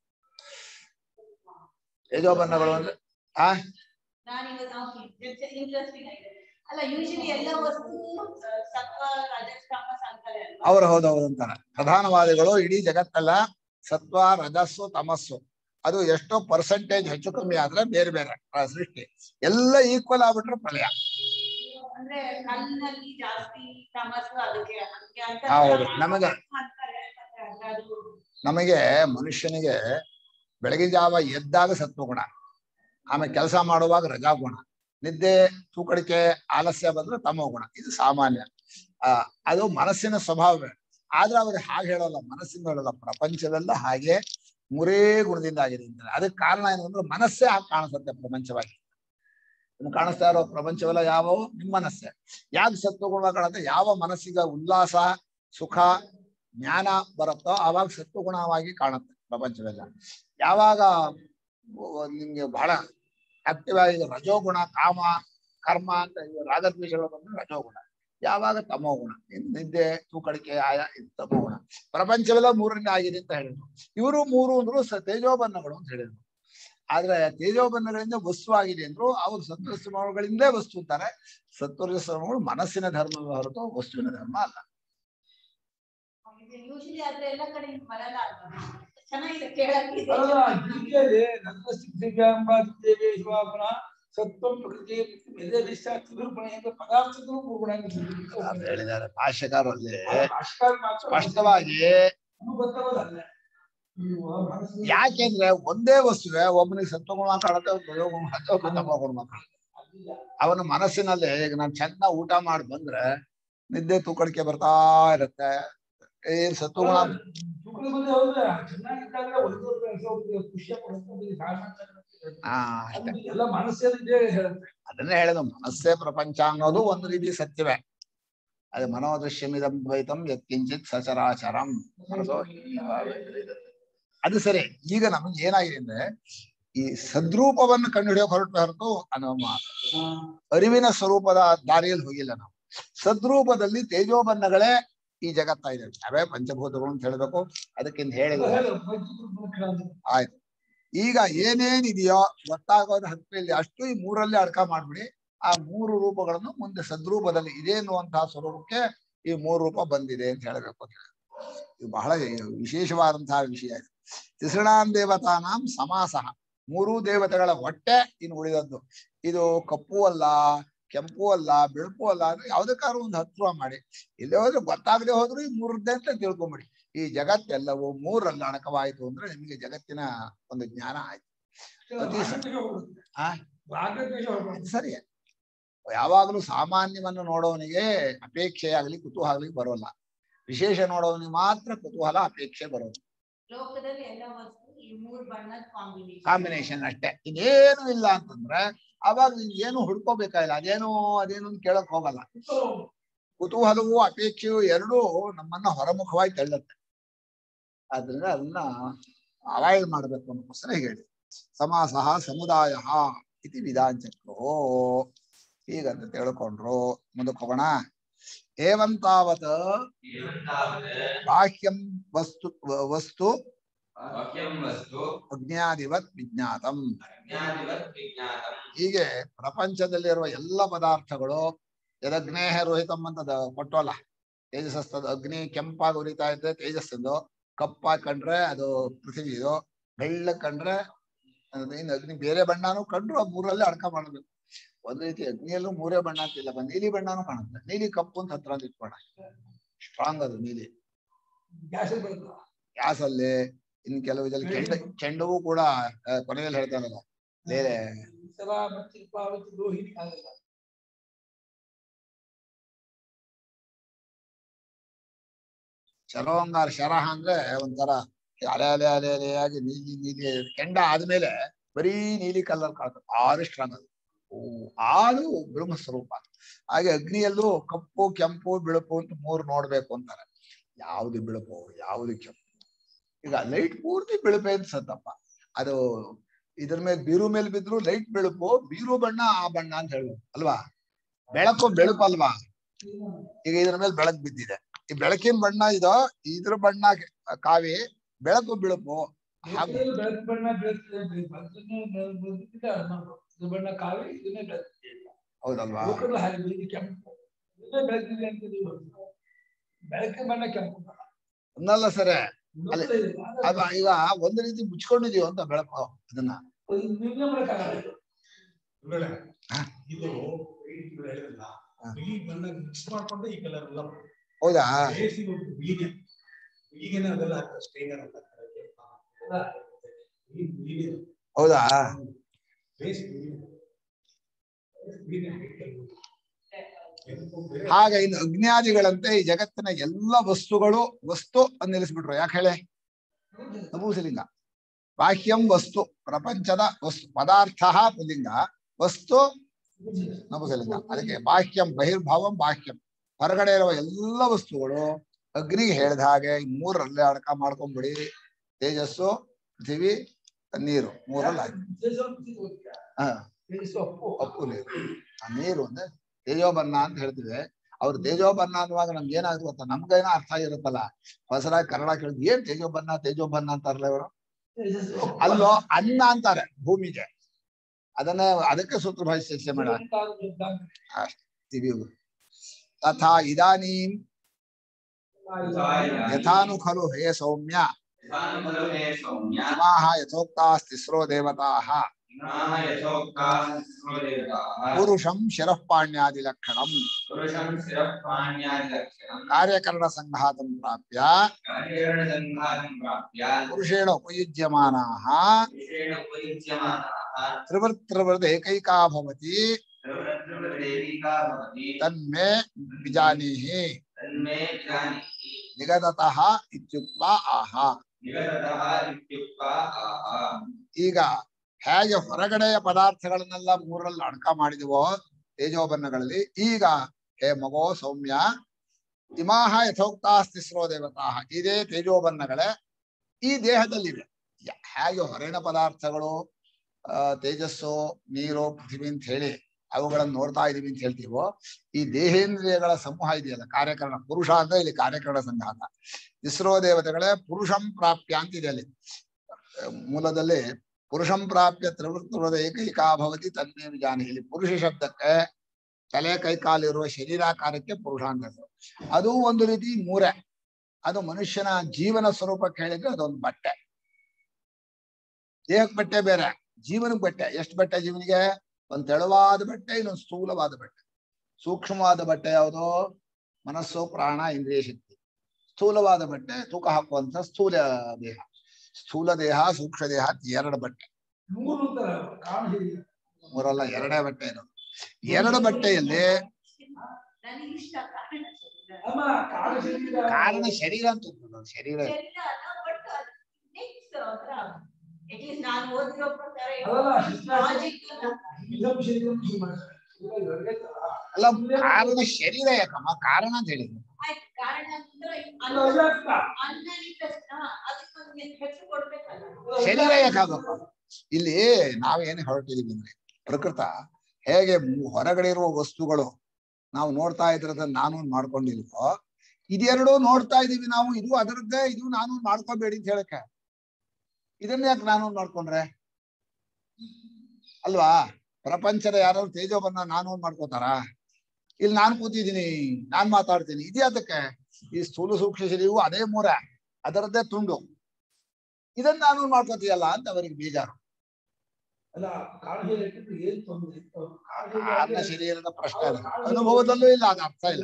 ತೇಜೋಬನ್ನಗಳು ಅಂದ್ರೆ ಹೌದೌದು ಅಂತಾರೆ ಪ್ರಧಾನವಾದಿಗಳು. ಇಡೀ ಜಗತ್ತಲ್ಲ ಸತ್ವ, ರಜಸ್ಸು, ತಮಸ್ಸು ಅದು ಎಷ್ಟೋ ಪರ್ಸೆಂಟೇಜ್ ಹೆಚ್ಚು ಕಮ್ಮಿ ಆದ್ರೆ ಬೇರೆ ಬೇರೆ ಸೃಷ್ಟಿ ಎಲ್ಲ ಈಕ್ವಲ್ ಆಗ್ಬಿಟ್ರೆ ಪ್ರಳಯ. ಹೌದು. ನಮಗೆ ಮನುಷ್ಯನಿಗೆ ಬೆಳಗಿನ ಜಾವ ಎದ್ದಾಗ ಸತ್ವಗುಣ, ಆಮೇಲೆ ಕೆಲಸ ಮಾಡುವಾಗ ರಜಾಗುಣ, ನಿದ್ದೆ, ತೂಕಡಿಕೆ, ಆಲಸ್ಯ ಬಂದ್ರೆ ತಮೋಗುಣ. ಇದು ಸಾಮಾನ್ಯ. ಅದು ಮನಸ್ಸಿನ ಸ್ವಭಾವವೇ. ಆದ್ರೆ ಅವ್ರಿಗೆ ಹಾಗೆ ಹೇಳೋಲ್ಲ, ಮನಸ್ಸಿಂದ ಹೇಳೋಲ್ಲ. ಪ್ರಪಂಚವೆಲ್ಲ ಹಾಗೆ ಮೂರೇ ಗುಣದಿಂದ ಆಗಿದೆ ಅಂತಾರೆ. ಅದಕ್ಕೆ ಕಾರಣ ಏನಂದ್ರೆ ಮನಸ್ಸೇ ಹಾಗೆ ಕಾಣಿಸುತ್ತೆ ಪ್ರಪಂಚವಾಗಿ. ನಿಮ್ಗೆ ಕಾಣಿಸ್ತಾ ಇರೋ ಪ್ರಪಂಚವೆಲ್ಲ ಯಾವವು ನಿಮ್ಮ ಮನಸ್ಸೇ. ಯಾಕೆ ಸತ್ವಗುಣ ಕಾಣುತ್ತೆ? ಯಾವ ಮನಸ್ಸಿಗೆ ಉಲ್ಲಾಸ, ಸುಖ, ಜ್ಞಾನ ಬರುತ್ತೋ ಆವಾಗ ಸತ್ವಗುಣವಾಗಿ ಕಾಣುತ್ತೆ ಪ್ರಪಂಚವೆಲ್ಲ. ಯಾವಾಗ ನಿಮ್ಗೆ ಬಹಳ ಆಕ್ಟಿವ್ ಆಗಿ ರಜೋಗುಣ, ಕಾಮ, ಕರ್ಮ ಅಂತ ರಾಗದ್ವೇಷಗಳು ಬಂದ್ರೆ ರಜೋಗುಣ. ಯಾವಾಗ ತಮೋಗುಣ, ನಿದ್ದೆ, ತೂಕಡಿಕೆ, ಆಯ ತಮೋಗುಣ. ಪ್ರಪಂಚವೆಲ್ಲ ಮೂರರಿಂದ ಆಗಿದೆ ಅಂತ ಹೇಳಿದ್ರು. ಇವರು ಮೂರು ಅಂದ್ರು ತೇಜೋಬನ್ನಗಳು ಅಂತ ಹೇಳಿದ್ರು. ಆದ್ರೆ ತೇಜೋಬನ್ನಗಳಿಂದ ವಸ್ತು ಆಗಿದೆ ಅಂದ್ರು. ಅವ್ರು ಸತ್ವರಜಸ್ತಮಗಳಿಂದಲೇ ವಸ್ತು ಅಂತಾರೆ. ಸತ್ವರಜಸ್ತಮಗಳು ಮನಸ್ಸಿನ ಧರ್ಮವೇ ಹೊರತು ವಸ್ತುವಿನ ಧರ್ಮ ಅಲ್ಲ. ಹೇಳಿದ್ದಾರೆ ಭಾಷ್ಯಕಾರರಲ್ಲಿ ಸ್ಪಷ್ಟವಾಗಿ. ಯಾಕೆಂದ್ರೆ ಒಂದೇ ವಸ್ತುವೆ ಒಬ್ಬನಿಗೆ ಸತ್ವಗುಣ ಕಾಣುತ್ತೆ, ತಮೋಗುಣ ಕಾಣುತ್ತೆ. ಅವನ ಮನಸ್ಸಿನಲ್ಲಿ ಈಗ ನಾನು ಚೆನ್ನಾಗಿ ಊಟ ಮಾಡಿ ಬಂದ್ರೆ ನಿದ್ದೆ, ತೂಕಡಿಕೆ ಬರ್ತಾ ಇರುತ್ತೆ. ಏನ್ ಸತ್ವಗುಣ ಅದನ್ನೇ ಹೇಳೋದು. ಮನಸ್ಸೇ ಪ್ರಪಂಚ ಅನ್ನೋದು ಒಂದು ರೀತಿ ಸತ್ಯವೇ. ಅದು ಮನೋದೃಶ್ಯಮಿದಂ ದ್ವೈತಂ ಯತ್ಕಿಂಚಿತ್ ಸಚರಾಚರಂ. ಅದು ಸರಿ. ಈಗ ನಮ್ಗೆ ಏನಾಗಿದೆ ಅಂದ್ರೆ ಈ ಸದ್ರೂಪವನ್ನು ಕಂಡುಹಿಡಿಯೋಕೆ ಹೊರತು ನಮ್ಮ ಅರಿವಿನ ಸ್ವರೂಪದ ದಾರಿಯಲ್ಲಿ ಹೋಗಿಲ್ಲ ನಾವು. ಸದ್ರೂಪದಲ್ಲಿ ತೇಜೋಬನ್ನಗಳೇ ಈ ಜಗತ್ತ ಇದೆ. ಅವೇ ಪಂಚಭೂತಗಳು ಅಂತ ಹೇಳ್ಬೇಕು. ಅದಕ್ಕಿಂತ ಹೇಳಿದ್ರೆ ಆಯ್ತು. ಈಗ ಏನೇನಿದೆಯೋ ಗೊತ್ತಾಗೋದು ಹತ್ತಿರಲ್ಲಿ ಅಷ್ಟು ಈ ಮೂರಲ್ಲಿ ಅಡಕ ಮಾಡ್ಬಿಡಿ. ಆ ಮೂರು ರೂಪಗಳನ್ನು ಮುಂದೆ ಸದ್ರೂಪದಲ್ಲಿ ಇದೆ ಎನ್ನುವಂತಹ ಸ್ವರೂಪಕ್ಕೆ ಈ ಮೂರು ರೂಪ ಬಂದಿದೆ ಅಂತ ಹೇಳಬೇಕು. ಇದು ಬಹಳ ವಿಶೇಷವಾದಂತಹ ವಿಷಯ ಇದು. ತಿಸೃಣಾಂ ದೇವತಾನಾಂ ಸಮಾಸಃ. ಮೂರೂ ದೇವತೆಗಳ ಹೊಟ್ಟೆ ಇನ್ನು ಉಳಿದದ್ದು. ಇದು ಕಪ್ಪು ಅಲ್ಲ, ಕೆಂಪು ಅಲ್ಲ, ಬೆಳಪು ಅಲ್ಲ ಅಂದ್ರೆ ಯಾವ್ದಕ್ಕಾದ್ರೂ ಒಂದು ಹತ್ರ ಮಾಡಿ. ಇಲ್ಲೇ ಹೋದ್ರೆ ಗೊತ್ತಾಗದೆ ಹೋದ್ರು ಈ ಮೂರದ್ದೇ ಅಂತ ತಿಳ್ಕೊಂಬಿಡಿ. ಈ ಜಗತ್ತೆಲ್ಲವೂ ಮೂರಲ್ಲಿ ಅಣಕವಾಯಿತು ಅಂದ್ರೆ ನಿಮಗೆ ಜಗತ್ತಿನ ಒಂದು ಜ್ಞಾನ ಆಯ್ತು. ಸರಿ. ಯಾವಾಗಲೂ ಸಾಮಾನ್ಯವನ್ನು ನೋಡೋನಿಗೆ ಅಪೇಕ್ಷೆಯಾಗ್ಲಿ ಕುತೂಹಲ ಬರೋಲ್ಲ. ವಿಶೇಷ ನೋಡೋನಿಗೆ ಮಾತ್ರ ಕುತೂಹಲ ಅಪೇಕ್ಷೆ ಬರೋದು. ಲೋಕದಲ್ಲಿ ಎಲ್ಲ ವಸ್ತು ಈ 3 ಬಣ್ಣದ ಕಾಂಬಿನೇಷನ್ ಅಷ್ಟೇ, ಇನ್ನೇನು ಇಲ್ಲ ಅಂತಂದ್ರೆ ಅವಾಗ ಏನು ಹುಡ್ಕೋಬೇಕಾಗಿಲ್ಲ. ಅದೇನು ಅಂತ ಕೇಳಕ್ ಹೋಗಲ್ಲ. ಕುತೂಹಲವು ಅಪೇಕ್ಷೆಯು ಎರಡೂ ನಮ್ಮನ್ನ ಹೊರಮುಖವಾಗಿ ತಳ್ಳುತ್ತೆ. ಆದ್ರಿಂದ ಅದನ್ನ ಅವಾಯ್ಡ್ ಮಾಡ್ಬೇಕು ಅನ್ನೋಕ್ಕೋಸ್ಕರ ಹೇಳಿ ಸಮಾಸಃ ಸಮುದಾಯ ಇತಿ ವಿಧಾಂಚಕ್ರೋ ಹೀಗಂತ ತಿಳ್ಕೊಂಡ್ರು. ಮುಂದಕ್ಕೆ ಹೋಗೋಣ. ಏವಂತಾವತ್ ಬಾಹ್ಯಂ ವಸ್ತು ಅಜ್ಞಾದಿವತ್ ವಿಜ್ಞಾತಂ. ಹೀಗೆ ಪ್ರಪಂಚದಲ್ಲಿರುವ ಎಲ್ಲ ಪದಾರ್ಥಗಳು ಯದಗ್ನೇಹ ರೋಹಿತಂ ಅಂತ ಕೊಟ್ಟೋಲ್ಲ. ತೇಜಸ್ಸದ ಅಗ್ನಿ ಕೆಂಪಾಗಿ ಉರಿತಾ ಇದ್ರೆ ತೇಜಸ್ಸದ್ದು, ಕಪ್ಪಾಗಿ ಕಂಡ್ರೆ ಅದು ಪೃಥ್ವಿದು, ಬೆಳ್ಳ ಕಂಡ್ರೆ ಇನ್ನು ಅಗ್ನಿ ಬೇರೆ ಬಣ್ಣನೂ ಕಂಡ್ರು ಆ ಮೂರಲ್ಲೇ ಅಡ್ಕ ಮಾಡಬೇಕು. ಒಂದ್ ರೀತಿ ಅಗ್ನಿಯಲ್ಲೂ ಮೂರೇ ಬಣ್ಣ ಅಂತಿಲ್ಲ, ನೀಲಿ ಬಣ್ಣನೂ ಕಾಣುತ್ತೆ. ನೀಲಿ ಕಪ್ಪು ಅಂತ ಹತ್ರ ಇಟ್ಕೋಣ, ಸ್ಟ್ರಾಂಗ್ ಅದು ನೀಲಿ. ಗ್ಯಾಸಲ್ಲಿ ಇನ್ನು ಕೆಲವು ಇದರಲ್ಲಿ ಚೆಂಡವೂ ಕೂಡ ಕೊನೆಯಲ್ಲಿ ಹೇಳ್ತಾರಲ್ಲ ಬೇರೆ ಶರವಂಗಾರ. ಶರಹ ಅಂದ್ರೆ ಒಂಥರ ಅಲೆ ಅಲೆ ಅಲೆ ಅಲೆಯಾಗಿ ನೀಲಿ ನೀಲಿ ಕೆಂಡ ಆದ್ಮೇಲೆ ಬರೀ ನೀಲಿ ಕಲರ್ ಕಾಣುತ್ತೆ, ಭಾರಿ ಸ್ಟ್ರಾಂಗ್ ಅದು. ಅದು ಬ್ರಹ್ಮಸ್ವರೂಪ. ಹಾಗೆ ಅಗ್ನಿಯಲ್ಲೂ ಕಪ್ಪು ಕೆಂಪು ಬಿಳುಪು ಅಂತ 3 ನೋಡ್ಬೇಕು ಅಂತಾರೆ. ಯಾವ್ದು ಬಿಳುಪು ಯಾವ್ದು ಕೆಂಪು? ಈಗ ಲೈಟ್ ಪೂರ್ತಿ ಬಿಳುಪೆ ಅನ್ಸತ್ತಪ್ಪ, ಅದು ಇದ್ರ ಮೇಲೆ ಬೀರು ಮೇಲೆ ಬಿದ್ರು ಲೈಟ್ ಬೆಳುಪು, ಬೀರು ಬಣ್ಣ ಆ ಬಣ್ಣ ಅಂತ ಹೇಳ್ಬೋದು ಅಲ್ವಾ? ಬೆಳಕು ಬೆಳುಪು ಅಲ್ವಾ? ಈಗ ಇದ್ರ ಮೇಲೆ ಬೆಳಕು ಬಿದ್ದಿದೆ, ಈ ಬೆಳಕಿನ ಬಣ್ಣ ಇದೋ, ಇದ್ರ ಬಣ್ಣ ಕಾವಿ, ಬೆಳಕು ಬಿಳುಪು. ಹೌದಲ್ವಾ? ಅನ್ನಲ್ಲ ಸರಿ. ಅಲ್ಲಿ ಅದು ಈಗ ಒಂದು ರೀತಿ ಮುಚ್ಕೊಂಡಿದೀವ ಅಂತ ಬೆಳಕು ಅದನ್ನ. ಹೌದಾ? ಹೌದಾ? ಹಾಗೆ ಇನ್ನು ಅಜ್ಞಾದಿಗಳಂತೆ ಈ ಜಗತ್ತಿನ ಎಲ್ಲ ವಸ್ತುಗಳು ವಸ್ತು ಅಂತ ನಿಲ್ಲಿಸ್ಬಿಟ್ರು. ಯಾಕೆ ಹೇಳಿ? ನಪುಂಸಲಿಂಗ. ಬಾಹ್ಯಂ ವಸ್ತು, ಪ್ರಪಂಚದ ವಸ್ತು. ಪದಾರ್ಥ ಪುಲ್ಲಿಂಗ, ವಸ್ತು ನಪುಂಸಲಿಂಗ. ಅದಕ್ಕೆ ಬಾಹ್ಯಂ ಬಹಿರ್ಭಾವಂ ಬಾಹ್ಯಂ, ಹೊರಗಡೆ ಇರುವ ಎಲ್ಲ ವಸ್ತುಗಳು ಅಗ್ನಿಗೆ ಹೇಳಿದ ಹಾಗೆ 3ರಲ್ಲೇ ಅಡಕ ಮಾಡ್ಕೊಂಡ್ಬಿಡಿ. ತೇಜಸ್ಸು, ಪೃಥ್ವಿ, ನೀರು 3ರಲ್ಲಿ ಆಗಿ ಅಪ್ಪು ನೀರು. ಆ ನೀರು ಅಂದ್ರೆ ತೇಜೋಬನ್ನ ಅಂತ ಹೇಳ್ತೀವಿ. ಅವ್ರು ತೇಜೋಬನ್ನ ಅನ್ನುವಾಗ ನಮ್ಗೆ ಏನಾದ್ರು ಗೊತ್ತಾ? ನಮ್ಗೇನೋ ಅರ್ಥ ಆಗಿರುತ್ತಲ್ಲ, ಹೊಸರಾಗಿ ಕನ್ನಡ ಕೇಳಿದ್ ಏನ್ ತೇಜೋಬನ್ನ ಅಂತಾರಲ್ಲ ಇವರು. ಅಲ್ಲೋ ಅನ್ನ ಅಂತಾರೆ ಭೂಮಿಗೆ, ಅದಕ್ಕೆ ಸೂತ್ರ ಭಾಷೆ ಮೇಡ ತಥಾ ಇದಾನೀಂ ಯಥಾನು ಖಲು ಹೇ ಸೌಮ್ಯ ಇಮಾಃ ಯಥೋಕ್ತಾಃ ತಿಸ್ರೋ ದೇವತಾಃ ಪುರುಷಂ ಶಿರಃಪಾಣ್ಯಾದಿ ಲಕ್ಷಣಂ ಕಾರ್ಯಕರಣ ಸಂಘಾತಂ ಪ್ರಾಪ್ಯ ಪುರುಷೇಣ ಉಪಯುಜ್ಯಮಾನಾಃ ತ್ರಿವೃತ್ ಏಕೈಕಾ ಭವತಿ ತನ್ಮೇ ವಿಜಾನೀಹಿ ನಿಗದತಃ ಇತ್ಯುಕ್ತ್ವಾ ಆಹ. ಈಗ ಹೇಗೆ ಹೊರಗಡೆಯ ಪದಾರ್ಥಗಳನ್ನೆಲ್ಲ 3ರಲ್ಲಿ ಅಡಕ ಮಾಡಿದವೋ ತೇಜೋಬನ್ನಗಳಲ್ಲಿ, ಈಗ ಹೇ ಮಗೋ ಸೌಮ್ಯ, ಇಮಾಹ ಯಥೋಕ್ತಾಃ ತಿಸ್ರೋ ದೇವತಾಃ, ಇದೇ ತೇಜೋಬನ್ನಗಳೇ ಈ ದೇಹದಲ್ಲಿವೆ. ಹೇಗೆ ಹೊರಗಿನ ಪದಾರ್ಥಗಳು ತೇಜಸ್ಸು, ನೀರು, ಪೃಥ್ವಿ ಅಂತ ಹೇಳಿ ಅವುಗಳನ್ನು ನೋಡ್ತಾ ಇದೀವಿ ಅಂತ ಹೇಳ್ತೀವೋ, ಈ ದೇಹೇಂದ್ರಿಯಗಳ ಸಮೂಹ ಇದೆಯಲ್ಲ ಕಾರ್ಯಕರಣ, ಪುರುಷ ಅಂದ್ರೆ ಇಲ್ಲಿ ಕಾರ್ಯಕರಣ ಸಂಘಾತ. ತಿಸ್ರೋ ದೇವತೆಗಳೇ ಪುರುಷಂ ಪ್ರಾಪ್ಯ ಅಂತಿದೆ ಅಲ್ಲಿ ಮೂಲದಲ್ಲಿ. ಪುರುಷಂ ಪ್ರಾಪ್ಯ ತ್ರಿವೃತ್ ಏಕೈಕಾ ಭವತಿ ತನ್ಮೇ ವಿಜಾನಿ. ಇಲ್ಲಿ ಪುರುಷ ಶಬ್ದಕ್ಕೆ ತಲೆ ಕೈಕಾಲಿರುವ ಶರೀರಾಕಾರಕ್ಕೆ ಪುರುಷ ಅಂತ. ಅದು ಒಂದು ರೀತಿ 3. ಅದು ಮನುಷ್ಯನ ಜೀವನ ಸ್ವರೂಪಕ್ಕೆ ಹೇಳಿದ್ರೆ ಅದೊಂದು ಬಟ್ಟೆ. ದೇಹಕ್ಕೆ ಬಟ್ಟೆ ಬೇರೆ, ಜೀವನಕ್ಕೆ ಬಟ್ಟೆ. ಎಷ್ಟು ಬಟ್ಟೆ ಜೀವನಿಗೆ? ಒಂದು ತೆಳುವಾದ ಬಟ್ಟೆ, ಇನ್ನೊಂದು ಸ್ಥೂಲವಾದ ಬಟ್ಟೆ. ಸೂಕ್ಷ್ಮವಾದ ಬಟ್ಟೆ ಯಾವುದು? ಮನಸ್ಸು, ಪ್ರಾಣ, ಇಂದ್ರಿಯ ಶಕ್ತಿ. ಸ್ಥೂಲವಾದ ಬಟ್ಟೆ ತೂಕ ಹಾಕುವಂತ ಸ್ಥೂಲ ದೇಹ. ಸ್ಥೂಲ ದೇಹ, ಸೂಕ್ಷ್ಮ ದೇಹ, 2 ಬಟ್ಟೆ. 3 ಅಲ್ಲ, 2 ಬಟ್ಟೆ ಇರೋದು. 2 ಬಟ್ಟೆಯಲ್ಲಿ ಅಮ್ಮ ಕಾರಣ ಶರೀರ ಕಾರಣ ಶರೀರ ಅಂತ ಒಪ್ಕೊಳ್ಳೋದು. ಶರೀರ ನಾನು ಓದಿರೋ ಪ್ರಕಾರ ಅಲ್ಲಲ್ಲ ಲಾಜಿಕ್ ಇದಂ ಶರೀರಂ ಅಲ್ಲ, ಕಾರಣ ಶರೀರ ಯಾಕಮ್ಮ ಕಾರಣ ಅಂತ ಹೇಳಿದ್ರು. ಆಯ್ತು, ಕಾರಣ ಅಂದ್ರೆ ಅದಕ್ಕೊಂದು ಹೆಸರು ಕೊಡ್ಬೇಕಲ್ಲ. ಶರೀರ ಯಾಕಾಗಬೇಕು? ಇಲ್ಲಿ ನಾವೇನು ಹೊರಟಿದೀವಿ ಅಂದ್ರೆ ಪ್ರಕೃತ ಹೇಗೆ ಹೊರಗಡೆ ಇರುವ ವಸ್ತುಗಳು ನಾವು ನೋಡ್ತಾ ಇದ್ರದನ್ನ ನಾನು ಮಾಡ್ಕೊಂಡಿಲ್ವೋ, ಇದೆರಡು ನೋಡ್ತಾ ಇದೀವಿ ನಾವು, ಇದು ಅದರದ್ದೇ, ಇದು ನಾನು ಮಾಡ್ಕೋಬೇಡಿ ಅಂತ ಹೇಳಕ್ಕೆ. ಇದನ್ನ ಯಾಕೆ ನಾನು ಮಾಡ್ಕೊಂಡ್ರೆ ಅಲ್ವಾ? ಪ್ರಪಂಚದ ಯಾರು ತೇಜೋಬನ್ನ ನಾನು ಮಾಡ್ಕೋತಾರ? ಇಲ್ಲಿ ನಾನು ಕೂತಿದ್ದೀನಿ, ನಾನ್ ಮಾತಾಡ್ತೀನಿ, ಇದ್ಯಾತಕ್ಕೆ? ಈ ಸ್ಥೂಲ ಸೂಕ್ಷ್ಮ ಶರೀರವು ಅದೇ ಮೂರ, ಅದರದ್ದೇ ತುಂಡು, ಇದನ್ನ ನಾನು ಮಾಡ್ಕೋತೀಯಲ್ಲ ಅಂತ ಅವರಿಗೆ ಬೇಜಾರು. ಅಲ್ಲ ಕಾರಣ ಶರೀರಕ್ಕೆ ಏನ್ ತೊಂದರೆ? ಕಾರಣ ಶರೀರದ ಪ್ರಶ್ನೆ ಅಲ್ಲ, ಅನುಭವದಲ್ಲೂ ಇಲ್ಲ, ಅದು ಅರ್ಥ ಇಲ್ಲ.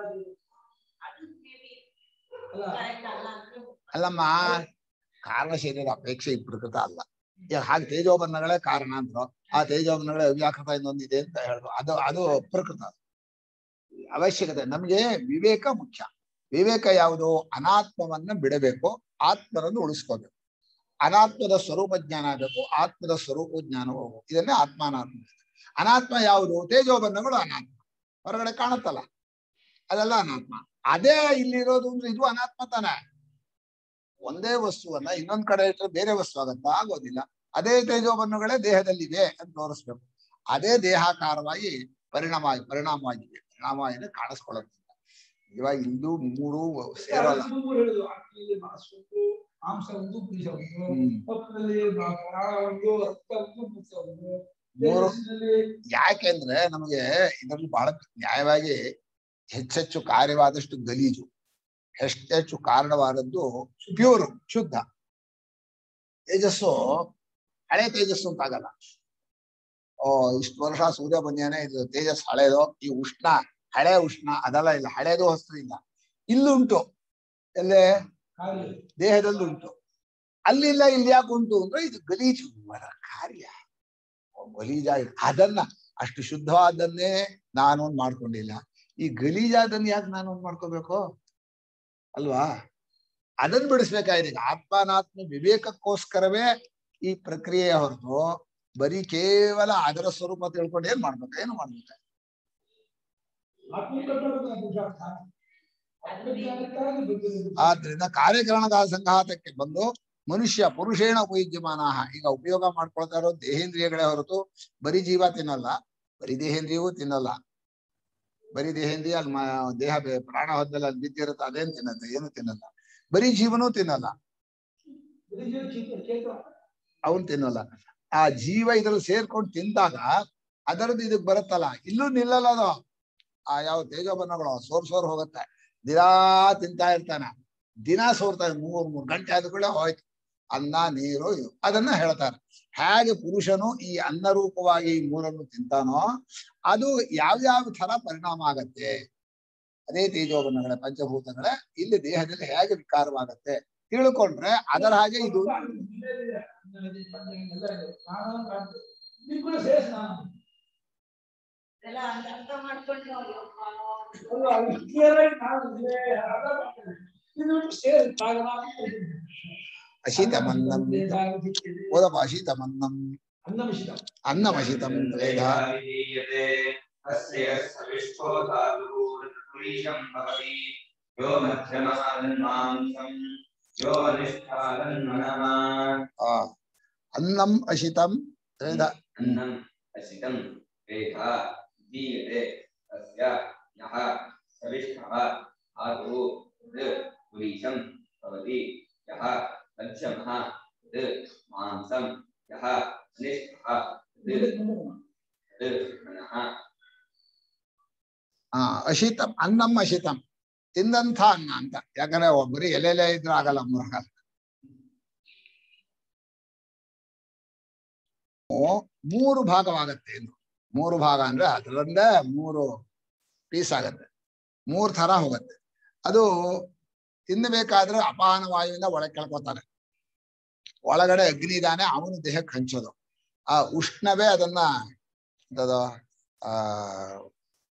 ಅಲ್ಲಮ್ಮ, ಕಾರಣ ಶರೀರ ಅಪೇಕ್ಷೆ ಪ್ರಕೃತ ಅಲ್ಲ. ಹಾಗೆ ತೇಜೋಬನ್ನಗಳೇ ಕಾರಣ ಅಂದ್ರು, ಆ ತೇಜೋಬನ್ನಗಳೇ ಅವ್ಯಾಕೃತ ಇನ್ನೊಂದಿದೆ ಅಂತ ಹೇಳಿದ್ರು, ಅದು ಪ್ರಕೃತ ಅವಶ್ಯಕತೆ. ನಮ್ಗೆ ವಿವೇಕ ಮುಖ್ಯ. ವಿವೇಕ ಯಾವುದು? ಅನಾತ್ಮವನ್ನ ಬಿಡಬೇಕು, ಆತ್ಮರನ್ನು ಉಳಿಸ್ಕೋಬೇಕು. ಅನಾತ್ಮದ ಸ್ವರೂಪ ಜ್ಞಾನ ಆಗಬೇಕು, ಆತ್ಮದ ಸ್ವರೂಪ ಜ್ಞಾನ ಹೋಗಬೇಕು. ಇದನ್ನೇ ಆತ್ಮಾನಾತ್ಮ. ಅನಾತ್ಮ ಯಾವುದು? ತೇಜೋಬನ್ನಗಳು ಅನಾತ್ಮ, ಹೊರಗಡೆ ಕಾಣುತ್ತಲ್ಲ, ಅದೆಲ್ಲ ಅನಾತ್ಮ. ಅದೇ ಇಲ್ಲಿರೋದು ಅಂದ್ರೆ ಇದು ಅನಾತ್ಮ ತಾನೆ. ಒಂದೇ ವಸ್ತುವನ್ನ ಇನ್ನೊಂದ್ ಕಡೆ ಇಟ್ಟರೆ ಬೇರೆ ವಸ್ತು ಆಗತ್ತಾ? ಆಗೋದಿಲ್ಲ. ಅದೇ ತೇಜೋಬನ್ನಗಳೇ ದೇಹದಲ್ಲಿವೆ ಅಂತ ತೋರಿಸ್ಬೇಕು. ಅದೇ ದೇಹಾಕಾರವಾಗಿ ಪರಿಣಾಮವಾಗಿದೆ, ಪರಿಣಾಮವಾಗಿ ಕಾಣಿಸ್ಕೊಳ್ಳೋದಿಲ್ಲ. ಇವಾಗ ಇಂದು ಮೂರು ಸೇರಲ್ಲ. ಮಾಂಸ ಒಂದು, ಬೀಜ ಒಂದು, ಪಕ್ಕದಲ್ಲಿ ಪ್ರಾಣ ಒಂದು, ರಕ್ತ ಒಂದು, ಮೂತ್ರ ಒಂದು. ಮೂರು ಯಾಕೆಂದ್ರೆ ನಮಗೆ ಇದರಲ್ಲಿ ಬಹಳ ನ್ಯಾಯವಾಗಿ ಹೆಚ್ಚೆಚ್ಚು ಕಾರ್ಯವಾದಷ್ಟು ಗಲೀಜು, ಹೆಚ್ಚೆಚ್ಚು ಕಾರಣವಾದದ್ದು ಪ್ಯೂರ್ ಶುದ್ಧ ತೇಜಸ್ಸು. ಹಳೆ ತೇಜಸ್ಸು ಅಂತ ಆಗಲ್ಲ. ಇಷ್ಟು ವರ್ಷ ಸೂರ್ಯ ಬಂದ್ಯಾನೆ, ಇದು ತೇಜಸ್ ಹಳೇದು, ಈ ಉಷ್ಣ ಹಳೆ ಉಷ್ಣ ಅದೆಲ್ಲ ಇಲ್ಲ, ಹಳೇದು ಹೊಸ್ತು ಇಲ್ಲ. ಇಲ್ಲುಂಟು, ಎಲ್ಲೇ ದೇಹದಲ್ಲಿ ಉಂಟು, ಅಲ್ಲಿಲ್ಲ. ಇಲ್ಲಿ ಯಾಕೆ ಉಂಟು ಅಂದ್ರೆ ಇದು ಗಲೀಜು ಕಾರ್ಯ, ಗಲೀಜಾಗಿ ಅದನ್ನ ಅಷ್ಟು ಶುದ್ಧವಾದನ್ನೇ ನಾನು ಮಾಡ್ಕೊಂಡಿಲ್ಲ. ಈ ಗಲೀಜಾದನ್ನ ಯಾಕೆ ನಾನು ಮಾಡ್ಕೋಬೇಕು ಅಲ್ವಾ? ಅದನ್ನ ಬಿಡಿಸ್ಬೇಕಾಗಿದೆ. ಆತ್ಮಾನಾತ್ಮ ವಿವೇಕಕ್ಕೋಸ್ಕರವೇ ಈ ಪ್ರಕ್ರಿಯೆ ಹೊರತು ಬರೀ ಕೇವಲ ಅದರ ಸ್ವರೂಪ ತಿಳ್ಕೊಂಡು ಏನ್ ಮಾಡ್ಬೇಕು? ಏನು ಮಾಡ್ಬೇಕು? ಆದ್ರಿಂದ ಕಾರ್ಯಕರಣದ ಸಂಘಾತಕ್ಕೆ ಬಂದು ಮನುಷ್ಯ ಪುರುಷೇಣ ಉಪಯುಜ್ಯಮಾನ. ಈಗ ಉಪಯೋಗ ಮಾಡ್ಕೊಳ್ತಾ ಇರೋ ದೇಹೇಂದ್ರಿಯಗಳೇ ಹೊರತು ಬರೀ ಜೀವ ತಿನ್ನಲ್ಲ, ಬರೀ ದೇಹೇಂದ್ರಿಯವೂ ತಿನ್ನಲ್ಲ. ಬರೀ ದೇಹೇಂದ್ರಿಯ ಅಲ್ಲಿ ದೇಹ ಪ್ರಾಣ ಹೊದ್ದಲ್ಲಿ ಅಲ್ಲಿ ಬಿದ್ದಿರುತ್ತೆ, ಅದೇನು ತಿನ್ನತ್ತೆ? ಏನು ತಿನ್ನಲ್ಲ. ಬರೀ ಜೀವನೂ ತಿನ್ನಲ್ಲ, ಅವನ್ ತಿನ್ನಲ್ಲ. ಆ ಜೀವ ಇದ್ರಲ್ಲಿ ಸೇರ್ಕೊಂಡು ತಿಂದಾಗ ಅದರದ್ದು ಇದಕ್ ಬರುತ್ತಲ್ಲ, ಇಲ್ಲೂ ನಿಲ್ಲಲ್ಲ ಅದು. ಆ ಯಾವ ತೇಜೋಬನ್ನಗಳು ಸೋರ್ ಹೋಗುತ್ತೆ. ದಿನಾ ತಿಂತಾ ಇರ್ತಾನೆ, ದಿನ ಸೋರ್ತಾನೆ. 3 ಗಂಟೆ ಆದ ಕೂಡ ಹೋಯ್ತು ಅನ್ನ ನೀರು ಇದು. ಅದನ್ನ ಹೇಳ್ತಾರೆ. ಹೇಗೆ ಪುರುಷನು ಈ ಅನ್ನರೂಪವಾಗಿ ಈ ಮೂರನ್ನು ತಿಂತಾನೋ ಅದು ಯಾವ್ಯಾವ ತರ ಪರಿಣಾಮ ಆಗತ್ತೆ, ಅದೇ ತೇಜೋಬನ್ನಗಳೇ ಪಂಚಭೂತಗಳೇ ಇಲ್ಲಿ ದೇಹದಲ್ಲಿ ಹೇಗೆ ವಿಕಾರವಾಗತ್ತೆ ತಿಳ್ಕೊಂಡ್ರೆ ಅದರ ಹಾಗೆ ಇದು ಅರ್ಥ ಮಾಡ್ಕೊಂಡು ಅಶೀತಮನ್ನಂ ಓದಪ್ಪ. ಅಶೀತಮನ್ನಂ ಅನ್ನಮಶಿತಂ ವೇದ ಅನ್ನಂ ಅಶಿತಂ ವೇದ. ಅನ್ನಂ ಅಶಿತಂ ವೇದ ದೀಯತೆ ತಸ್ಯ ಯಃ ಸವಿಷ್ಠಃ ಆದೌ ತದ್ ಪುರೀಶಂ ಭವತಿ ಯಃ ಮಧ್ಯಮಃ ತದ್ ಮಾಂಸಂ ಯಃ ಅನಿಷ್ಠಃ ತದ್ ಮನಃ. ಅಶಿತಂ ಅನ್ನಂ ಅಶಿತಂ ತಿಂದಂಥ ಅನ್ನ ಅಂತ. ಯಾಕಂದ್ರೆ ಒಬ್ಬರಿ ಎಲೆಲೆ ಇದ್ರೆ ಆಗಲ್ಲ, ಮೂರಾಗಲ್ಲ. 3 ಭಾಗವಾಗತ್ತೆ. 3 ಭಾಗ ಅಂದ್ರೆ ಅದರಲ್ಲೇ 3 ಪೀಸ್ ಆಗತ್ತೆ, 3 ಥರ ಹೋಗತ್ತೆ. ಅದು ತಿನ್ನಬೇಕಾದ್ರೆ ಅಪಾನ ವಾಯುವಿಂದ ಒಳಗೆ ಕೆಳ್ಕೊತಾನೆ. ಒಳಗಡೆ ಅಗ್ನಿ ಇದಾನೆ, ಅವನು ದೇಹಕ್ಕೆ ಹಂಚೋದು. ಆ ಉಷ್ಣವೇ ಅದನ್ನ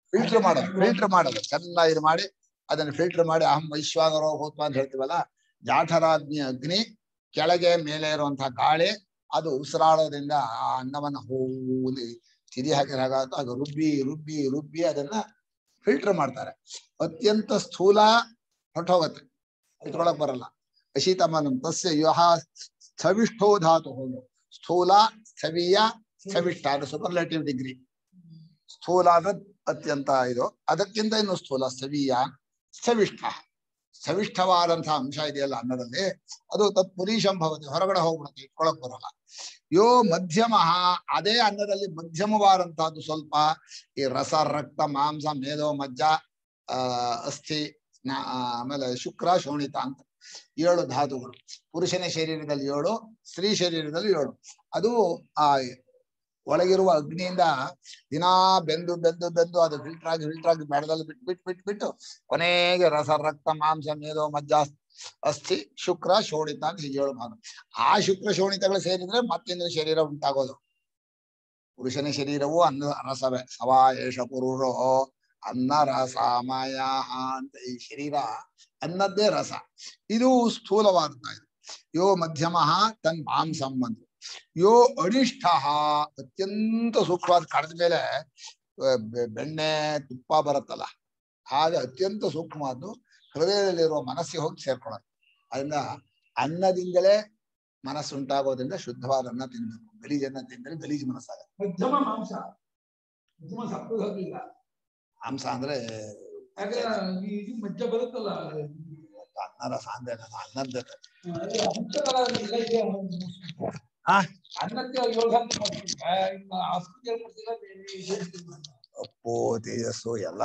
ಫಿಲ್ಟರ್ ಮಾಡೋದು ಚೆನ್ನಾಗಿ ಇದು ಮಾಡಿ ಅದನ್ನ ಫಿಲ್ಟರ್ ಮಾಡಿ ಅಹಂ ವೈಶ್ವಾನರೋ ಭೂತ್ವ ಅಂತ ಹೇಳ್ತೀವಲ್ಲ, ಜಾಠರಾಗ್ನಿ ಅಗ್ನಿ ಕೆಳಗೆ ಮೇಲೆ ಇರುವಂತಹ ಗಾಳಿ ಅದು ಉಸಿರಾಡೋದ್ರಿಂದ ಆ ಅನ್ನವನ್ನ ಹೂಲಿ ತಿರಿ ಹಾಕಿದಾಗ ಅದು ರುಬ್ಬಿ ರುಬ್ಬಿ ರುಬ್ಬಿ ಅದನ್ನ ಫಿಲ್ಟರ್ ಮಾಡ್ತಾರೆ. ಅತ್ಯಂತ ಸ್ಥೂಲ ಹೊಟ್ಟೋಗತ್ತೆ, ಇಟ್ಕೊಳಕ್ ಬರಲ್ಲ. ಅಶೀತಮನಂ ತಸ್ಯ ಯುಹ ಸ್ಥವಿಷ್ಠೋ ಧಾತು ಹೋಗು ಸ್ಥೂಲ ಸ್ಥವೀಯ ಸ್ಥವಿಷ್ಠ ಅದು ಸೂಪರ್ಲೇಟಿವ್ ಡಿಗ್ರಿ. ಸ್ಥೂಲ ಅಂದ್ರೆ ಅತ್ಯಂತ ಇದು, ಅದಕ್ಕಿಂತ ಇನ್ನು ಸ್ಥೂಲ ಸ್ಥವೀಯ ಸ್ಥವಿಷ್ಠ. ಸ್ಥವಿಷ್ಠವಾದಂತಹ ಅಂಶ ಇದೆಯಲ್ಲ ಅನ್ನದಲ್ಲಿ ಅದು ತತ್ ಪುರೀಶಂ ಭವತಿ, ಹೊರಗಡೆ ಹೋಗ್ಬಿಡುತ್ತೆ, ಇಟ್ಕೊಳಕ್ ಬರಲ್ಲ. ಯೋ ಮಧ್ಯಮ, ಅದೇ ಅನ್ನದಲ್ಲಿ ಮಧ್ಯಮವಾದಂತಹದ್ದು ಸ್ವಲ್ಪ ಈ ರಸ ರಕ್ತ ಮಾಂಸ ಮೇದೋ ಮಜ್ಜ ಅಸ್ಥಿ ಆಮೇಲೆ ಶುಕ್ರ ಶೋಣಿತ ಅಂತ 7 ಧಾತುಗಳು. ಪುರುಷನ ಶರೀರದಲ್ಲಿ 7, ಸ್ತ್ರೀ ಶರೀರದಲ್ಲಿ 7. ಅದು ಆ ಒಳಗಿರುವ ಅಗ್ನಿಯಿಂದ ದಿನಾ ಬೆಂದು ಬೆಂದು ಬೆಂದು ಅದು ಫಿಲ್ಟರ್ ಆಗಿ ಬೆಳದಲ್ಲಿ ಬಿಟ್ಟು ಕೊನೆಗೆ ರಸ ರಕ್ತ ಮಾಂಸ ಮೇದೋ ಮಜ್ಜ ಅಸ್ಥಿ ಶುಕ್ರ ಶೋಣಿತ ಅಂತ 7 ಭಾಗ. ಆ ಶುಕ್ರ ಶೋಣಿತಗಳು ಸೇರಿದ್ರೆ ಮತ್ತಿಂದು ಶರೀರ ಉಂಟಾಗೋದು. ಪುರುಷನ ಶರೀರವು ಅನ್ನ ರಸವೇ. ಸವಾಯೇಷ ಪುರುಷೋ ಅನ್ನ ರಸಮಯ ಅಂತ ಈ ಶರೀರ ಅನ್ನದ್ದೇ ರಸ. ಇದು ಸ್ಥೂಲವಾದಂತ ಇದು. ಯೋ ಮಧ್ಯಮ ತನ್ ಮಾಂಸಂ ಅಂತ. ಯೋ ಅನಿಷ್ಠ ಅತ್ಯಂತ ಸೂಕ್ಷ್ಮವಾದ ಕಡದ ಮೇಲೆ ಬೆಣ್ಣೆ ತುಪ್ಪ ಬರುತ್ತಲ್ಲ, ಹಾಗೆ ಅತ್ಯಂತ ಸೂಕ್ಷ್ಮವಾದ್ದು ಹೃದಯದಲ್ಲಿರುವ ಮನಸ್ಸಿಗೆ ಹೋಗಿ ಸೇರ್ಕೊಳ್ಳೋದು. ಅದರಿಂದ ಅನ್ನದಿಂದಲೇ ಮನಸ್ಸು ಉಂಟಾಗೋದ್ರಿಂದ ಶುದ್ಧವಾದ ಅನ್ನ ತಿನ್ಬೇಕು. ಗಲೀಜನ್ನ ತಿಂದರೆ ಗಲೀಜು ಮನಸ್ಸಾಗುತ್ತೆ. ಮಧ್ಯಮ ಮಾಂಸ, ಮಧ್ಯಮ ಸಪ್ಪಗಿಲ್ಲ. ಮಾಂಸ ಅಂದ್ರೆ ಇದು ಮಜ್ಜ ಬರುತ್ತಲ್ಲ ಅನ್ನ ರಸ ಅಂದ್ರೆ ಅನ್ನದ ಅನ್ನಕ್ಕೆ ಅಪ್ಪು ತೇಜಸ್ಸು ಎಲ್ಲ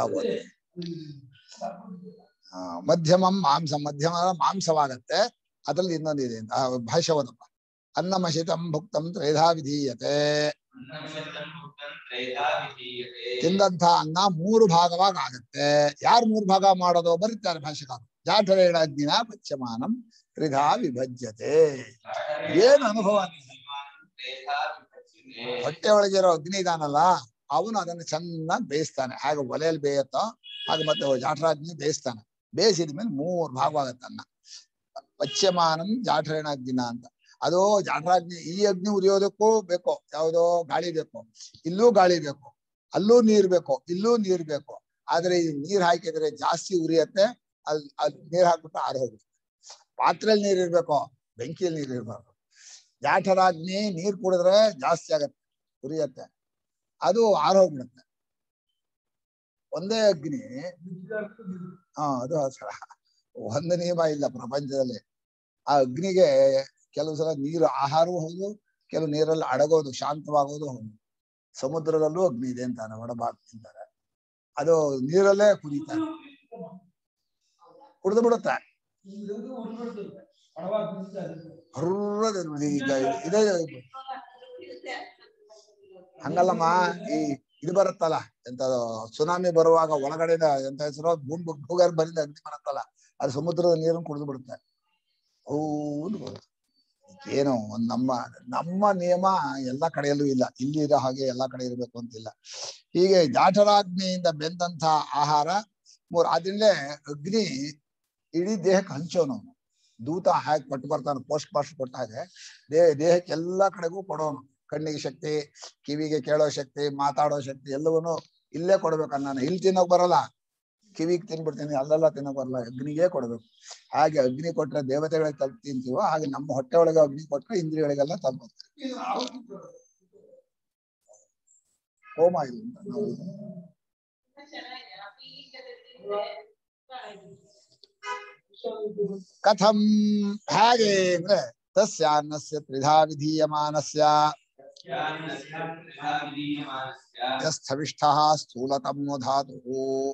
ಮಧ್ಯಮಂ ಮಾಂಸ, ಮಧ್ಯಮ ಮಾಂಸವಾಗತ್ತೆ. ಅದ್ರಲ್ಲಿ ಇನ್ನೊಂದಿದೆ ಭಾಷ್ಯವದಪ್ಪ. ಅನ್ನಮಶಿತಂ ಭುಕ್ತಂ ತ್ರೇಧಾ ವಿಧೀಯತೆ. ತಿಂದಂತ ಅನ್ನ 3 ಭಾಗವಾಗಿ ಆಗತ್ತೆ. ಯಾರು 3 ಭಾಗ ಮಾಡೋದು ಬರೀತಾರೆ ಭಾಷ್ಯಕಾರ. ಜಾಠರೇಣ ಅಗ್ನಿನ ಪಚ್ಯಮಾನಂ ತ್ರಿಧಾ ವಿಭಜ್ಯತೆ. ಏನು ಅನುಭವ? ಹೊಟ್ಟೆ ಒಳಗಿರೋ ಅಗ್ನಿ ಇದಾನಲ್ಲ, ಅವನು ಅದನ್ನು ಚೆನ್ನಾಗಿ ಬೇಯಿಸ್ತಾನೆ. ಹಾಗೆ ಒಲೆಯಲ್ಲಿ ಬೇಯತ್ತೋ ಹಾಗೆ ಮತ್ತೆ ಜಾಠರಾಗ್ನಿ ಬೇಯಿಸ್ತಾನೆ. ಬೇಯಿಸಿದ್ಮೇಲೆ 3 ಭಾಗವಾಗತ್ತೆ ಅನ್ನ. ಪಚ್ಯಮಾನಂ ಜಾಠರೇಣ ಅಗ್ನಿನ ಅಂತ. ಅದು ಜಾಠರಾಗ್ನಿ. ಈ ಅಗ್ನಿ ಉರಿಯೋದಕ್ಕೂ ಬೇಕೋ ಯಾವುದೋ ಗಾಳಿ ಬೇಕು, ಇಲ್ಲೂ ಗಾಳಿ ಬೇಕು, ಅಲ್ಲೂ ನೀರ್ ಬೇಕು, ಇಲ್ಲೂ ನೀರ್ ಬೇಕು. ಆದ್ರೆ ಈ ನೀರ್ ಹಾಕಿದ್ರೆ ಜಾಸ್ತಿ ಉರಿಯತ್ತೆ, ಅಲ್ಲಿ ನೀರ್ ಹಾಕ್ಬಿಟ್ಟು ಆರು ಹೋಗುತ್ತೆ. ಪಾತ್ರೆಯಲ್ಲಿ ನೀರ್ ಇರ್ಬೇಕು, ಬೆಂಕಿಯಲ್ಲಿ ನೀರ್ ಇರ್ಬಾರ್ದು. ಜಾಠರಾಗ್ನಿ ನೀರ್ ಕುಡಿದ್ರೆ ಜಾಸ್ತಿ ಆಗತ್ತೆ, ಉರಿಯತ್ತೆ, ಅದು ಆರು ಹೋಗ್ಬಿಡುತ್ತೆ. ಒಂದೇ ಅಗ್ನಿ. ಅದು ಒಂದು ನಿಯಮ ಇಲ್ಲ ಪ್ರಪಂಚದಲ್ಲಿ. ಆ ಅಗ್ನಿಗೆ ಕೆಲವು ಸಲ ನೀರು ಆಹಾರವೂ ಹೌದು, ಕೆಲವು ನೀರಲ್ಲಿ ಅಡಗೋದು ಶಾಂತವಾಗೋದು ಹೌದು. ಸಮುದ್ರದಲ್ಲೂ ಅಗ್ನಿ ಇದೆ ಅಂತಾನೆ, ಒಡಬಾರ್ದು ಅಂತಾರೆ. ಅದು ನೀರಲ್ಲೇ ಕುದೀತಾರೆ, ಕುಡಿದು ಬಿಡುತ್ತೆ. ಈಗ ಇದೇ ಹಂಗಲ್ಲಮ್ಮ. ಇದು ಬರುತ್ತಲ್ಲ ಎಂತ ಸುನಾಮಿ ಬರುವಾಗ ಒಳಗಡೆ ಎಂತ ಹೆಸರು ಭೂಗರ್ಭದಿಂದ ಅಗ್ನಿ ಬರುತ್ತಲ್ಲ, ಅದು ಸಮುದ್ರದ ನೀರನ್ನು ಕುಡಿದು ಬಿಡುತ್ತೆ. ಹೌದು, ಏನೋ ಒಂದ್ ನಮ್ಮ ನಿಯಮ ಎಲ್ಲಾ ಕಡೆಯಲ್ಲೂ ಇಲ್ಲ. ಇಲ್ಲಿ ಇರೋ ಹಾಗೆ ಎಲ್ಲಾ ಕಡೆ ಇರ್ಬೇಕು ಅಂತಿಲ್ಲ. ಹೀಗೆ ಜಾಠರಾಗ್ನಿಯಿಂದ ಬೆಂದಂತ ಆಹಾರ 3. ಆದ್ರಿಂದಲೇ ಅಗ್ನಿ ಇಡೀ ದೇಹಕ್ಕೆ ಹಂಚೋನು. ದೂತ ಹಾಕಿ ಕೊಟ್ಟು ಬರ್ತಾನೆ, ಪೋಸ್ಟ್ ಮಾಸ್ಟರ್ ಕೊಟ್ಟ ಹಾಗೆ ದೇಹಕ್ಕೆ ಎಲ್ಲಾ ಕಡೆಗೂ ಕೊಡೋನು. ಕಣ್ಣಿಗೆ ಶಕ್ತಿ, ಕಿವಿಗೆ ಕೇಳೋ ಶಕ್ತಿ, ಮಾತಾಡೋ ಶಕ್ತಿ ಎಲ್ಲವನ್ನೂ ಇಲ್ಲೇ ಕೊಡ್ಬೇಕು. ನಾನು ಇಲ್ಲಿ ತಿನ್ನೋಕ್ ಬರಲ್ಲ, ಕಿವಿಗೆ ತಿನ್ಬಿಡ್ತೀನಿ, ಅಲ್ಲೆಲ್ಲ ತಿನ್ನೋಕ್ ಬರಲ್ಲ, ಅಗ್ನಿಗೆ ಕೊಡ್ಬೇಕು. ಹಾಗೆ ಅಗ್ನಿ ಕೊಟ್ರೆ ದೇವತೆಗಳಿಗೆ ತಲುಪ್ ತಿಂತೀವೋ ಹಾಗೆ ನಮ್ಮ ಹೊಟ್ಟೆ ಒಳಗೆ ಅಗ್ನಿ ಕೊಟ್ರೆ ಇಂದ್ರಿಯಗಳಿಗೆಲ್ಲ ತಲುಪುತ್ತೆ. ಹೋಮ ಇದು ಕಥಂ ಹೇಗೆ ಅಂದ್ರೆ ತಸ್ಯ ಅನ್ನಸ್ಯ ತ್ರಿಧಾ ವಿಧೀಯಮಾನಸ್ಯ ಯಸ್ಥವಿಷ್ಠಃ ಸ್ಥೂಲತಮೋ ಧಾತುಃ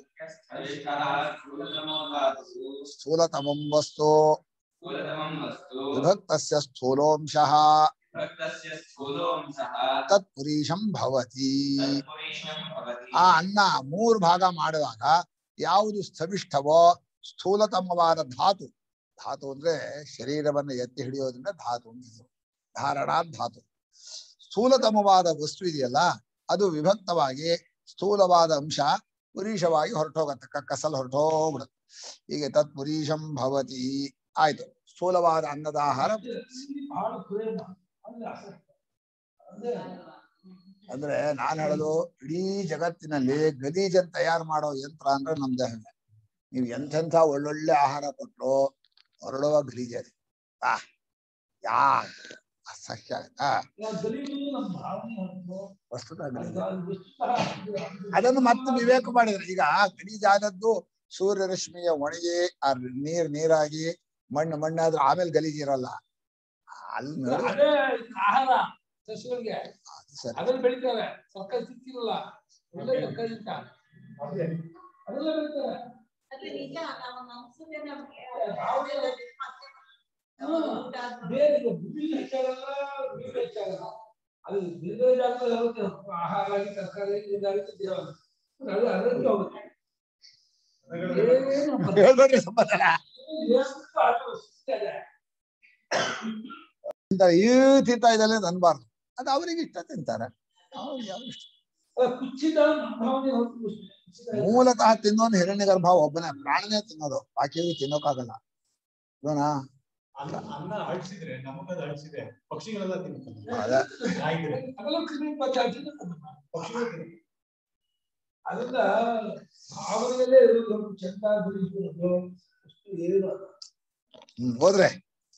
ಸ್ಥೂಲತಮಂ ವಸ್ತು ವಿಭಕ್ತಸ್ಯ ಸ್ಥೂಲೋಂಶಃ ತತ್ಪುರೀಶಂ ಭವತಿ. ಆ ಅನ್ನ 3 ಭಾಗ ಮಾಡುವಾಗ ಯಾವುದು ಸ್ಥವಿಷ್ಠವೋ ಸ್ಥೂಲತಮವಾದ ಧಾತು. ಧಾತು ಅಂದ್ರೆ ಶರೀರವನ್ನು ಎತ್ತಿ ಹಿಡಿಯೋದ್ರಿಂದ ಧಾತು ಅಂತ ಹೆಸರು. ಧಾರಣಾ ಧಾತು. ಸ್ಥೂಲತಮವಾದ ವಸ್ತು ಇದೆಯಲ್ಲ, ಅದು ವಿಭಕ್ತವಾಗಿ ಸ್ಥೂಲವಾದ ಅಂಶ ಪುರೀಶವಾಗಿ ಹೊರಟೋಗತ್ತೆ, ಕಸಲ್ ಹೊರಟೋಗ್ಬಿಡುತ್ತೆ. ಹೀಗೆ ತತ್ ಪುರೀಶಂ ಭವತಿ. ಆಯ್ತು, ಸ್ಥೂಲವಾದ ಅನ್ನದ ಆಹಾರ. ಬಹಳ ಪ್ರೇಮ ಅಂದ್ರೆ ಅಂದ್ರೆ ನಾನ್ ಹೇಳೋದು, ಇಡೀ ಜಗತ್ತಿನಲ್ಲಿ ಗಲೀಜನ್ ತಯಾರು ಮಾಡೋ ಯಂತ್ರ ಅಂದ್ರೆ ನಮ್ ದೇಹನೇ. ನೀವು ಎಂತೆಂಥ ಒಳ್ಳೊಳ್ಳೆ ಆಹಾರ ಕೊಟ್ರು ಹೊರಡುವ ಗಲೀಜೆ ಯಾ ಅಸಹ್ಯ. ವಸ್ತುತ ಅದನ್ನು ಮತ್ತೆ ವಿವೇಕ ಮಾಡಿದ್ರೆ, ಈಗ ಗಲೀಜಾದದ್ದು ಸೂರ್ಯ ರಶ್ಮಿಯ ಒಣಗಿ ಆ ನೀರಾಗಿ ಮಣ್ಣಾದ್ರೆ ಆಮೇಲೆ ಗಲೀಜ್ ಇರಲ್ಲ. ಅಲ್ಲಿ ಆಹಾರ ಸಸ್ಯಗಳಿಗೆ ಅದನ್ನ ಬೆಳಿತಾರೆ, ಸರ್ಕಾರ ಸಿಕ್ಕಿರಲ್ಲ, ಒಳ್ಳೆ ತರಕಾರಿ ಅದೆಲ್ಲ ಬೆಳಿತಾರೆ. ಬೇರೆ ಬುದ್ಧಿ ಹೆಚ್ಚಾಗಲ್ಲ, ನೀರು ಹೆಚ್ಚಾಗಲ್ಲ. ಅದು ಬೇರೆ ಜಾಗದಲ್ಲಿ ಹೋಗುತ್ತೆ, ಆಹಾರ ಆಗಿ ತರಕಾರಿ ದೇಹ ಅದಕ್ಕೆ ಹೋಗುತ್ತೆ. ಈ ತಿಂತಾ ಇದ್ದಲ್ಲ ಅನ್ಬಾರ್ದು, ಅದು ಅವ್ರಿಗೆ ಇಷ್ಟ ತಿಂತಾರೆ, ಅವ್ರಿಗೆ ಯಾವ ಇಷ್ಟ. ಮೂಲತಃ ತಿನ್ನೋನು ಹಿರಣ್ಯ ಗರ್ಭ ಒಬ್ಬನೇ, ಪ್ರಾಣನೇ ತಿನ್ನೋದು, ಬಾಕಿ ತಿನ್ನೋಕ್ಕಾಗಲ್ಲ. ಅನ್ನ ಅಳಿಸಿದ್ರೆ ನಮಗದು ಅಳಿಸಿದೆ, ಪಕ್ಷಿಗಳೆಲ್ಲ ತಿನ್ನುತ್ತೆ. ಅದರಿಂದ ಭಾವನೆಯಲ್ಲೇ ಇರೋದು ಚಂದ ಹೋದ್ರೆ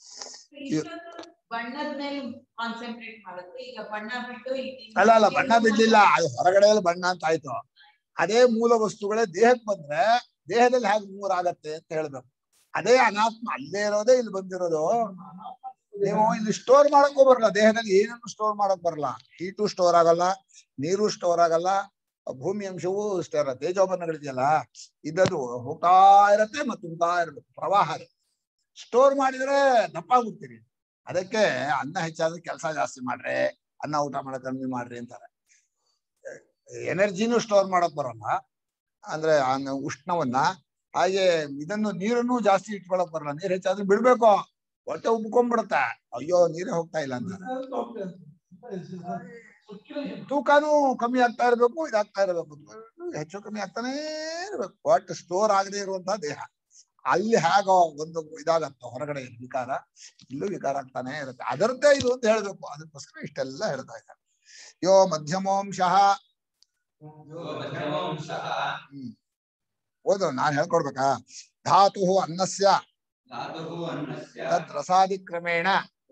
ಬಣ್ಣದ ಮೇಲೆ ಕಾನ್ಸಂಟ್ರೇಟ್ ಮಾಡುದು. ಈಗ ಬಣ್ಣ ಬಿಟ್ಟು ಅಲ್ಲ ಬಣ್ಣ ಬಿಡ್ಲಿಲ್ಲ, ಅದು ಹೊರಗಡೆಯಲ್ಲಿ ಬಣ್ಣ ಅಂತ ಆಯ್ತು. ಅದೇ ಮೂಲ ವಸ್ತುಗಳೇ ದೇಹಕ್ಕೆ ಬಂದ್ರೆ ದೇಹದಲ್ಲಿ ಹೇಗೆ ಮೂರಾಗತ್ತೆ ಅಂತ ಹೇಳ್ಬೇಕು. ಅದೇ ಅನಾತ್ಮ ಅಲ್ಲೇ ಇರೋದೇ ಇಲ್ಲಿ ಬಂದಿರೋದು. ನೀವು ಇಲ್ಲಿ ಸ್ಟೋರ್ ಮಾಡಕ್ಕೂ ಬರಲ್ಲ, ದೇಹದಲ್ಲಿ ಏನನ್ನು ಸ್ಟೋರ್ ಮಾಡಕ್ ಬರಲ್ಲ. ಹೀಟು ಸ್ಟೋರ್ ಆಗಲ್ಲ, ನೀರು ಸ್ಟೋರ್ ಆಗಲ್ಲ, ಭೂಮಿ ಅಂಶವೂ ಸ್ಟೋರ್, ತೇಜೋಬನ್ನಗಳಿದೆಯಲ್ಲ ಇದ್ದದು ಹೋಗ್ತಾ ಇರತ್ತೆ ಮತ್ತು ಹೋಗ್ತಾ ಇರ್ಬೇಕು, ಪ್ರವಾಹ. ಸ್ಟೋರ್ ಮಾಡಿದ್ರೆ ದಪ್ಪಾಗ್ಬಿಡ್ತೀರಿ. ಅದಕ್ಕೆ ಅನ್ನ ಹೆಚ್ಚಾದ್ರೆ ಕೆಲಸ ಜಾಸ್ತಿ ಮಾಡ್ರಿ, ಅನ್ನ ಊಟ ಮಾಡಕ್ ಕಮ್ಮಿ ಮಾಡ್ರಿ ಅಂತಾರೆ. ಎನರ್ಜಿನೂ ಸ್ಟೋರ್ ಮಾಡಕ್ ಬರಲ್ಲ, ಅಂದ್ರೆ ಉಷ್ಣವನ್ನ. ಹಾಗೆ ಇದನ್ನು ನೀರನ್ನು ಜಾಸ್ತಿ ಇಟ್ಕೊಳಕ್ ಬರಲ್ಲ, ನೀರ್ ಹೆಚ್ಚಾದ್ರೆ ಬಿಡ್ಬೇಕು, ಹೊಟ್ಟೆ ಉಬ್ಕೊಂಡ್ಬಿಡುತ್ತೆ, ಅಯ್ಯೋ ನೀರೇ ಹೋಗ್ತಾ ಇಲ್ಲ ಅಂತ. ತೂಕನೂ ಕಮ್ಮಿ ಆಗ್ತಾ ಇರ್ಬೇಕು, ಇದಾಗ್ತಾ ಇರ್ಬೇಕು, ಹೆಚ್ಚು ಕಮ್ಮಿ ಆಗ್ತಾನೇ ಇರ್ಬೇಕು. ಹೊಟ್ಟೆ ಸ್ಟೋರ್ ಆಗದೆ ಇರುವಂತಹ ದೇಹ ಅಲ್ಲಿ ಹೇಗ ಒಂದು ಇದಾಗತ್ತ ಹೊರಗಡೆ ವಿಕಾರ, ಇಲ್ಲೂ ವಿಕಾರ ಆಗ್ತಾನೆ ಇರುತ್ತೆ. ಅದರದ್ದೇ ಇದು ಅಂತ ಹೇಳ್ಬೇಕು. ಅದಕ್ಕೋಸ್ಕರ ಇಷ್ಟೆಲ್ಲ ಹೇಳ್ತಾ ಇದ್ದಾರೆ. ಯೋ ಮಧ್ಯಮೋಂಶಃ. ಓದು, ನಾನ್ ಹೇಳ್ಕೊಡ್ಬೇಕಾ? ಧಾತು ಅನ್ನಸ್ಯ ತದ್ ರಸಾದಿಕ್ರಮೇಣ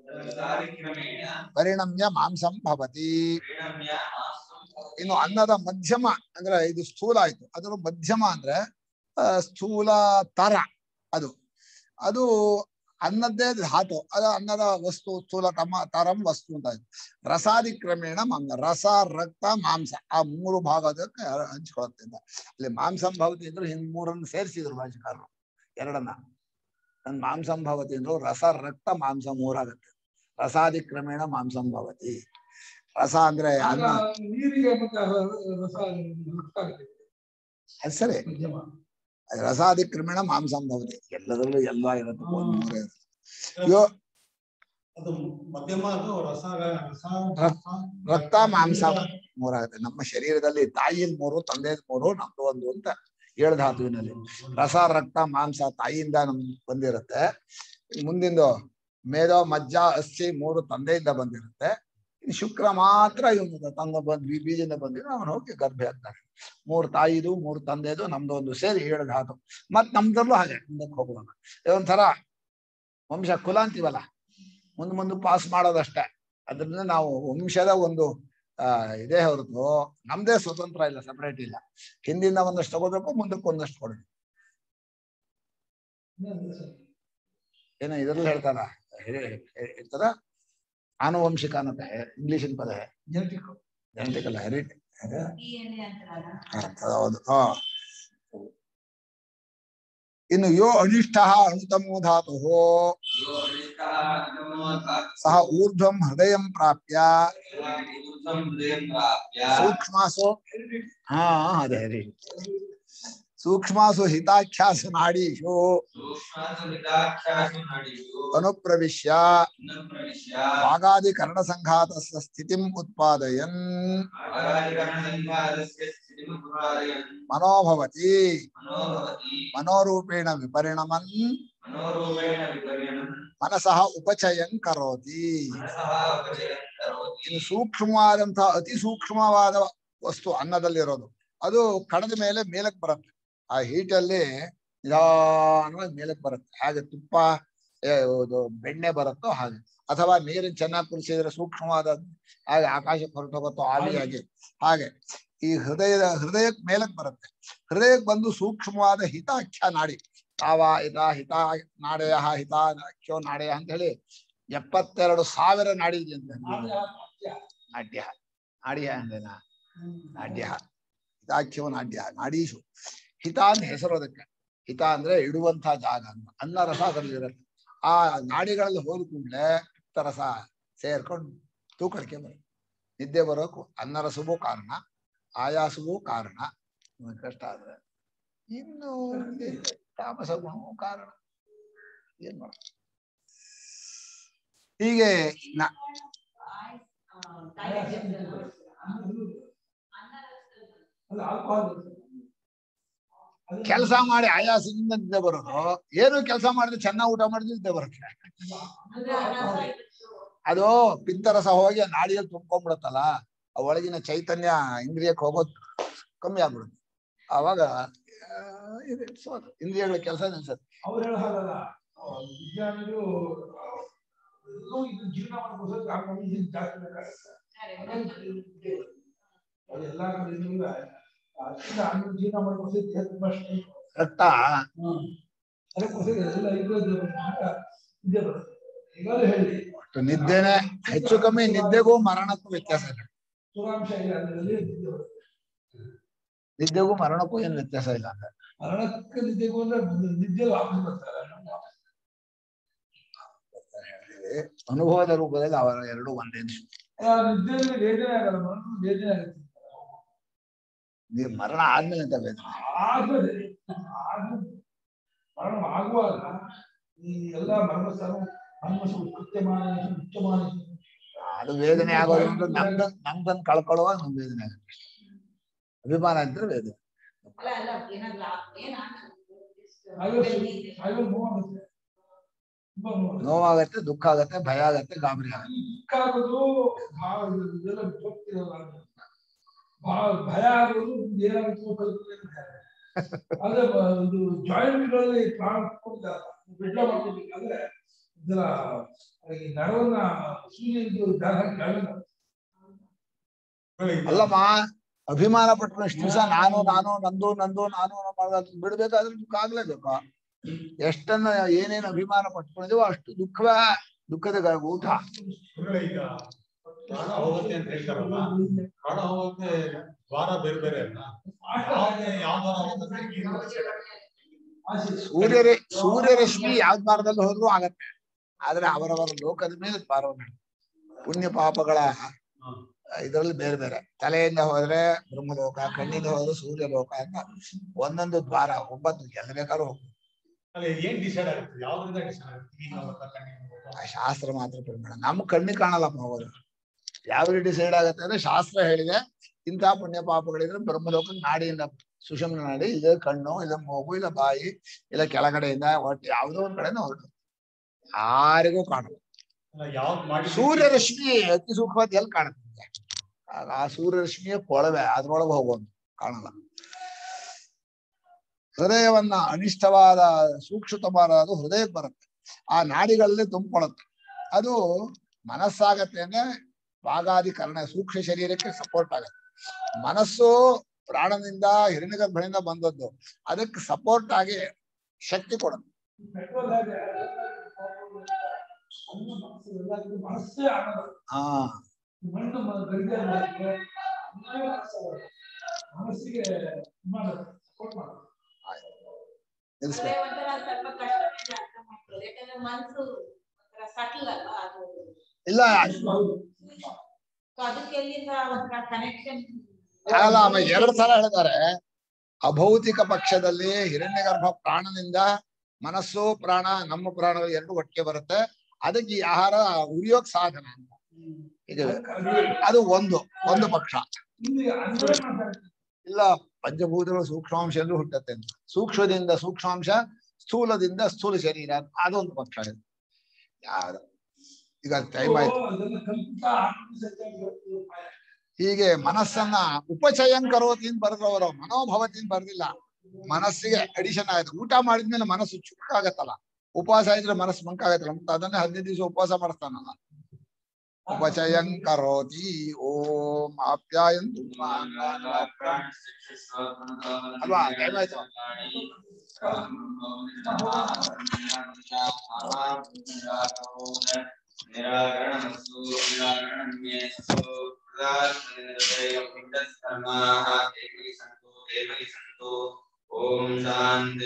ಪರಿಣಮ್ಯ ಮಾಂಸಂ ಭವತಿ. ಇನ್ನು ಅನ್ನದ ಮಧ್ಯಮ ಅಂದ್ರೆ ಇದು ಸ್ಥೂಲ ಆಯ್ತು, ಅದರ ಮಧ್ಯಮ ಅಂದ್ರೆ ಸ್ಥೂಲ ತರ, ಅದು ಅನ್ನದ್ದೇ ಧಾತು, ಅದು ಅನ್ನದ ವಸ್ತು, ಸ್ಥೂಲ ತರಂ ವಸ್ತು ಅಂತ ಆಯ್ತು. ರಸಾದಿಕ್ರಮೇಣ ಮಾಂಸ, ರಸ ರಕ್ತ ಮಾಂಸ ಆ ಮೂರು ಭಾಗದಕ್ಕೆ ಹಂಚ್ಕೊಳತ್ತೆ ಅಂತ. ಅಲ್ಲಿ ಮಾಂಸಂ ಭವತಿ ಅಂದ್ರೆ ಹಿಂದ್ ಮೂರನ್ನು ಸೇರಿಸಿದ್ರು ಭಾಷೆಕಾರರು, ಎರಡನ್ನ. ನನ್ ಮಾಂಸಂ ಭವತಿ ಅಂದ್ರು ರಸ ರಕ್ತ ಮಾಂಸ ಮೂರಾಗತ್ತೆ. ರಸಾದಿಕ್ರಮೇಣ ಮಾಂಸಂ ಭವತಿ. ರಸ ಅಂದ್ರೆ ಅನ್ನ, ಅದು ಸರಿ, ರಸಾದಿಕ್ರಮೇಣ ಮಾಂಸಂ ಭವತಿ. ಎಲ್ಲದರಲ್ಲೂ ಎಲ್ಲ ಇರುತ್ತೆ, ಒಂದ್ ಮೂರೇ ಇರುತ್ತೆ. ರಕ್ತ ಮಾಂಸ ಮೂರಾಗುತ್ತೆ. ನಮ್ಮ ಶರೀರದಲ್ಲಿ ತಾಯಿಯಲ್ಲಿ ಮೂರು, ತಂದೆಯಲ್ಲಿ ಮೂರು, ನಮ್ದು ಒಂದು ಅಂತ 7 ಧಾತುವಿನಲ್ಲಿ. ರಸ ರಕ್ತ ಮಾಂಸ ತಾಯಿಯಿಂದ ನಮ್ಗೆ ಬಂದಿರುತ್ತೆ. ಮುಂದಿಂದು ಮೇಧ ಮಜ್ಜ ಅಸ್ಥಿ 3 ತಂದೆಯಿಂದ ಬಂದಿರುತ್ತೆ. ಶುಕ್ರ ಮಾತ್ರ ಇವನು ತಂದ ಬೀಜದಿಂದ ಬಂದಿರೋ ಅವನು ಹೋಗಿ ಗರ್ಭೆ ಆಗ್ತಾನೆ. 3 ತಾಯಿದು 3 ತಂದೆದು ನಮ್ದು ಒಂದು ಸೇರಿ 7 ಧಾತು. ಮತ್ ನಮ್ದಲ್ಲೂ ಹಾಗೆ ಮುಂದಕ್ಕೆ ಹೋಗುವಾಗ ಇದೊಂಥರ ವಂಶ ಕುಲ ಅಂತೀವಲ್ಲ, ಮುಂದೆ ಪಾಸ್ ಮಾಡೋದಷ್ಟೇ. ಅದ್ರಿಂದ ನಾವು ವಂಶದ ಒಂದು ಇದೇ ಹೊರತು ನಮ್ದೇ ಸ್ವತಂತ್ರ ಇಲ್ಲ, ಸಪರೇಟ್ ಇಲ್ಲ. ಹಿಂದಿಂದ ಒಂದಷ್ಟು ತಗೋಬೇಕು, ಮುಂದಕ್ಕೆ ಒಂದಷ್ಟು ಕೊಡಬೇಕು. ಏನೋ ಇದ್ರಲ್ಲಿ ಹೇಳ್ತಾರ, ಇರ್ತಾರ ಆನುವಂಶಿಕ ಅನ್ನತ್ತೆ ಇಂಗ್ಲಿಷಿನ ಪದ, ಜೆನೆಟಿಕ್ ಅಲ್ಲ, ಹೆರಿಟೇಜ್. ಹೌದು. ಇನ್ನು ಯೋ ಅನಿಷ್ಠ ಅಣುತಮೋ ಧಾತು ಸಹ ಊರ್ಧ್ವಂ ಹೃದಯಂ ಪ್ರಾಪ್ಯ ಸೂಕ್ಷ್ಮಾಸು. ಅದೇ ಸೂಕ್ಷ್ಮಾಸು ಹಿತಾಖ್ಯಾಸ ನಾಡೀಶು ಅನುಪ್ರವಿಶ್ಯ ಭಾಗಾದಿಕರಣ ಸಂಘಾತಸ್ಯ ಸ್ಥಿತಿಂ ಉತ್ಪಾದಯನ್ ಮನೋಭವತಿ ಮನೋರೂಪೇಣ ವಿಪರಿಣಮನ್ ಮನಸಃ ಉಪಚಯಂ ಕರೋತಿ. ಇನ್ನು ಸೂಕ್ಷ್ಮವಾದಂತಹ ಅತಿ ಸೂಕ್ಷ್ಮವಾದ ವಸ್ತು ಅನ್ನದಲ್ಲಿರೋದು ಅದು ಕಣದ ಮೇಲೆ ಮೇಲಕ್ಕೆ ಬರುತ್ತೆ. ಆ ಹೀಟಲ್ಲಿ ನಿಧಾನವಾಗಿ ಮೇಲಕ್ಕೆ ಬರುತ್ತೆ. ಹಾಗೆ ತುಪ್ಪ ಬೆಣ್ಣೆ ಬರುತ್ತೋ ಹಾಗೆ, ಅಥವಾ ನೀರಿನ ಚೆನ್ನಾಗಿ ಕುದಿಸಿದ್ರೆ ಸೂಕ್ಷ್ಮವಾದ ಹಾಗೆ ಆಕಾಶಕ್ಕೆ ಹೊರಟೋಗುತ್ತೋ ಆವಿಯಾಗಿ ಹಾಗೆ ಈ ಹೃದಯಕ್ಕೆ ಮೇಲಕ್ಕೆ ಬರುತ್ತೆ. ಹೃದಯಕ್ಕೆ ಬಂದು ಸೂಕ್ಷ್ಮವಾದ ಹಿತಾಖ್ಯ ನಾಡಿ ತಾವ ಹಿತ ನಾಡೆಯ ಹಿತಾಖ್ಯೋ ನಾಡೆಯ ಅಂತ ಹೇಳಿ 72,000 ನಾಡಿ ಇದೆ ಅಂತ. ನಾಡ್ಯ ನಾಡಿಯ ಅಂದೇನಾ? ನಾಡ್ಯ ಹಿತಾಖ್ಯೋ ನಾಡ್ಯ ನಾಡೀಶು. ಹಿತ ಅಂತ ಹೆಸರು ಅದಕ್ಕೆ. ಹಿತ ಅಂದ್ರೆ ಇಡುವಂತಹ ಜಾಗ ಅಂತ. ಅನ್ನ ರಸ ಅದರಲ್ಲಿರುತ್ತೆ. ಆ ನಾಡಿಗಳಲ್ಲಿ ಹೋದ ಕೂಡಲೇ ರಸ ಸೇರ್ಕೊಂಡು ತೂಕಡಿಕೆ ಬರುತ್ತೆ. ನಿದ್ದೆ ಬರೋಕು ಅನ್ನ ರಸವೂ ಕಾರಣ, ಆಯಾಸವೂ ಕಾರಣ. ಕಷ್ಟ ಆದ್ರೆ ಇನ್ನು ತಾಮಸ ಗುಣವೂ ಕಾರಣ. ಏನ್ ಮಾಡ ಹೀಗೆ ಕೆಲಸ ಮಾಡಿ ಆಯಾಸದಿಂದ ನಿದ್ದೆ ಬರೋದು. ಏನು ಕೆಲಸ ಮಾಡಿದ್ರೆ ಚೆನ್ನಾಗಿ ಊಟ ಮಾಡಿದ್ರೆ ನಿದ್ದೆ ಬರುತ್ತೆ. ಅದು ಪಿತ್ತರಸ ಹೋಗಿ ನಾಡಿಯಲ್ಲಿ ತುಂಬ್ಕೊಂಡ್ಬಿಡುತ್ತಲ್ಲ, ಒಳಗಿನ ಚೈತನ್ಯ ಇಂದ್ರಿಯಕ್ಕೆ ಹೋಗೋದು ಕಮ್ಮಿ ಆಗ್ಬಿಡುತ್ತೆ. ಆವಾಗ ಇಂದ್ರಿಯಗಳ ಕೆಲಸ ನಿಲ್ಸತ್ತೆ. ಅವ್ರು ಹೇಳ ಹಾಗಲ್ಲ, ವಿಜ್ಞಾನಿಗಳು ಜೀವನ ಮಾಡ್ಬೋದು ಜಾಸ್ತಿ ಬೇಕಾಗುತ್ತೆ. ಎಲ್ಲಾ ಕಡೆ ಜೀವನ ಮಾಡ್ಬೋದು ತುಂಬಾ ರಕ್ತ ಹೇಳಿ ನಿದ್ದೆನೆ ಹೆಚ್ಚು ಕಮ್ಮಿ. ನಿದ್ದೆಗೂ ಮರಣಕ್ಕೂ ವ್ಯತ್ಯಾಸ ಇಲ್ಲ. ಸುರಾಂಶ ಇಲ್ಲ ಅದರಲ್ಲಿ ನಿದ್ದೆಗೂ ಮರಣಕ್ಕೂ ಏನು ವ್ಯತ್ಯಾಸ ಇಲ್ಲ ಅಂದ್ರೆ ಮರಣಕ್ಕೆ ನಿದ್ದೆಗೂ ಅಂದ್ರೆ ನಿದ್ದೆ ವಾಪಸ್ ಬರ್ತಾರೆ. ಅನುಭವದ ರೂಪದಲ್ಲಿ ಅವರ ಎರಡು ಒಂದೇ. ನಿದ್ದೆಯಲ್ಲಿ ವೇದನೆ ಆಗಲ್ಲ, ಮರಣ ವೇದನೆ ಆಗುತ್ತೆ. ಮರಣ ಆದ್ಮೇಲೆ ಅಂತ ವೇದನೆ ಆದ್ಮೇಲೆ ಮರಣ ಆಗುವಾಗ ಈ ಎಲ್ಲ ಮನಸ್ಸು ಉಚ್ಚಮಾನ ಅದು ವೇದನೆ ಆಗೋದು ನಮ್ದನ್ ಕಳ್ಕೊಳ್ಳುವಾಗ ನಮ್ ವೇದನೆ ಆಗುತ್ತೆ. ಅಭಿಮಾನ ಅಂದ್ರೆ ವೇದನೆ. ನೋವಾಗತ್ತೆ, ದುಃಖ ಆಗತ್ತೆ, ಭಯ ಆಗತ್ತೆ, ಗಾಬರಿ ಆಗತ್ತೆ. ದುಃಖ ಆಗೋದು ಭಯ ಆಗೋದು ಏನಾಗುತ್ತೆ ಅಂದ್ರೆ ಇದು ಜಾಯಿಂಟ್ಗಳಲ್ಲಿ ಪ್ರಾಣ ಬೆಡ್ಡ ಮಾಡ್ಕೊಬೇಕಾದ್ರೆ ಇದರ ನರವನ್ನ ಅಲ್ಲಮ್ಮ, ಅಭಿಮಾನ ಪಟ್ಟರು ಇಷ್ಟು ದಿವಸ ನಾನು ನಂದು ಬಿಡ್ಬೇಕಾದ್ರೆ ದುಃಖ ಆಗ್ಲೇಬೇಕು. ಎಷ್ಟನ್ನ ಏನೇನು ಅಭಿಮಾನ ಪಟ್ಕೊಂಡಿದೀವೋ ಅಷ್ಟು ದುಃಖದ ಊಟ. ಪ್ರಾಣ ಹೋಗುತ್ತೆ ಅಂತ ಹೇಳ್ತಾರಲ್ಲ, ಪ್ರಾಣ ಹೋಗುತ್ತೆ ದ್ವಾರ ಬೇರೆ ಬೇರೆ ಅಲ್ಲ. ಸೂರ್ಯರಶ್ಮಿ ಯಾವ್ದು ಭಾರದಲ್ಲಿ ಹೋದ್ರೂ ಆಗತ್ತೆ. ಆದ್ರೆ ಅವರವರ ಲೋಕದ ಮೇಲೆ ಭಾರವನ್ನು ಪುಣ್ಯ ಪಾಪಗಳ ಇದರಲ್ಲಿ ಬೇರೆ ಬೇರೆ. ತಲೆಯಿಂದ ಹೋದ್ರೆ ಬ್ರಹ್ಮಲೋಕ, ಕಣ್ಣಿಂದ ಹೋದ್ರೆ ಸೂರ್ಯಲೋಕ ಅಂತ ಒಂದೊಂದು ದ್ವಾರ 9 ಎಲ್ಲಿ ಬೇಕಾದ್ರೂ ಹೋಗ್ಬೋದು. ಏನ್ ಡಿಸೈಡ್ ಆಗುತ್ತೆ? ಯಾವ್ದ್ರಿಂದ ಡಿಸೈಡ್ ಆಗುತ್ತೆ? ಶಾಸ್ತ್ರ ಮಾತ್ರ ಪ್ರಮಾಣ. ನಮ್ಮ ಕಣ್ಣಿಗೆ ಕಾಣಲ್ಲಪ್ಪ ಹೋಗೋದು. ಯಾವ್ದು ಡಿಸೈಡ್ ಆಗುತ್ತೆ ಅಂದ್ರೆ ಶಾಸ್ತ್ರ ಹೇಳಿದೆ ಇಂತಹ ಪುಣ್ಯ ಪಾಪಗಳಿದ್ರೆ ಬ್ರಹ್ಮಲೋಕ ನಾಡಿಯಿಂದ ಸುಷುಮ್ನ ನಾಡಿ, ಇಲ್ಲ ಕಣ್ಣು, ಇಲ್ಲ ಮೂಗು, ಇಲ್ಲ ಬಾಯಿ, ಇಲ್ಲ ಕೆಳಗಡೆಯಿಂದ ಹೊಟ್ಟೆ ಯಾವುದೋ ಒಂದ್ ಕಡೆಯಿಂದ ಹೊರಟು ಯಾರಿಗೂ ಕಾಣಲ್ಲ. ಸೂರ್ಯರಶ್ಮಿ ಅತಿ ಸೂಕ್ಷ್ಮತೆ ಎಲ್ಲಿ ಕಾಣುತ್ತೆ? ಆ ಸೂರ್ಯರಶ್ಮಿಯ ಕೊಳವೆ ಅದ್ರೊಳಗೆ ಹೋಗೋದು ಕಾಣಲ್ಲ. ಹೃದಯವನ್ನ ಅನಿಷ್ಟವಾದ ಸೂಕ್ಷ್ಮತಮಾದ ಹೃದಯಕ್ಕೆ ಬರುತ್ತೆ. ಆ ನಾಡಿಗಳಲ್ಲಿ ತುಂಬಿಕೊಳ್ಳುತ್ತೆ. ಅದು ಮನಸ್ಸಾಗತ್ತೆ ಅಂದ್ರೆ ಭಾಗಾಧಿಕರಣ ಸೂಕ್ಷ್ಮ ಶರೀರಕ್ಕೆ ಸಪೋರ್ಟ್ ಆಗತ್ತೆ. ಮನಸ್ಸು ಪ್ರಾಣದಿಂದ ಹಿರಣ್ಯಗರ್ಭದಿಂದ ಬಂದದ್ದು, ಅದಕ್ಕೆ ಸಪೋರ್ಟ್ ಆಗಿ ಶಕ್ತಿ ಕೊಡುತ್ತೆ. ಹಾ ಇಲ್ಲ ಆಗಲ್ಲ. 2 ಸಲ ಹೇಳಿದ್ದಾರೆ. ಅಭೌತಿಕ ಪಕ್ಷದಲ್ಲಿ ಹಿರಣ್ಯಗರ್ಭ ಪ್ರಾಣನಿಂದ ಮನಸ್ಸು ಪ್ರಾಣ ನಮ್ಮ ಪ್ರಾಣಗಳು ಎರಡು ಒಟ್ಟಿಗೆ ಬರುತ್ತೆ. ಅದಕ್ಕೆ ಈ ಆಹಾರ ಉರಿಯೋಕ್ ಸಾಧನ ಅಂತ. ಈಗ ಅದು ಒಂದು ಪಕ್ಷ. ಇಲ್ಲ, ಪಂಚಭೂತಗಳು ಸೂಕ್ಷ್ಮಾಂಶ ಎಂದು ಹುಟ್ಟತ್ತೆ ಅಂತ. ಸೂಕ್ಷ್ಮದಿಂದ ಸೂಕ್ಷ್ಮಾಂಶ, ಸ್ಥೂಲದಿಂದ ಸ್ಥೂಲ ಶರೀರ, ಅದೊಂದು ಪಕ್ಷ ಇದೆ. ಯಾರು ಈಗ ಟೈಮ್ ಆಯ್ತು. ಹೀಗೆ ಮನಸ್ಸನ್ನ ಉಪಚಯಂ ಕರೋತಿ ಅಂತ ಬರೆದವರು, ಮನೋಭವತಿ ಅಂತ ಬರ್ದಿಲ್ಲ. ಮನಸ್ಸಿಗೆ ಅಡಿಷನ್ ಆಯ್ತು. ಊಟ ಮಾಡಿದ್ಮೇಲೆ ಮನಸ್ಸು ಚುಕ್ಕಾಗತ್ತಲ್ಲ, ಉಪವಾಸ ಇದ್ರೆ ಮನಸ್ಸು ಮಂಕಾಗತ್ತಲ್ಲ, ಮತ್ತೆ ಅದನ್ನೇ 15 ದಿವಸ ಉಪವಾಸ ಮಾಡಿಸ್ತಾನಲ್ಲ. ಉಪಚಯಂ ಕರೋತಿ. ಓಂ ಆಪ್ಯಾಯಂತು ಅಲ್ವಾ? ಟೈಮ್ ಆಯ್ತು. ಓಂ ಶಾಂತಿ.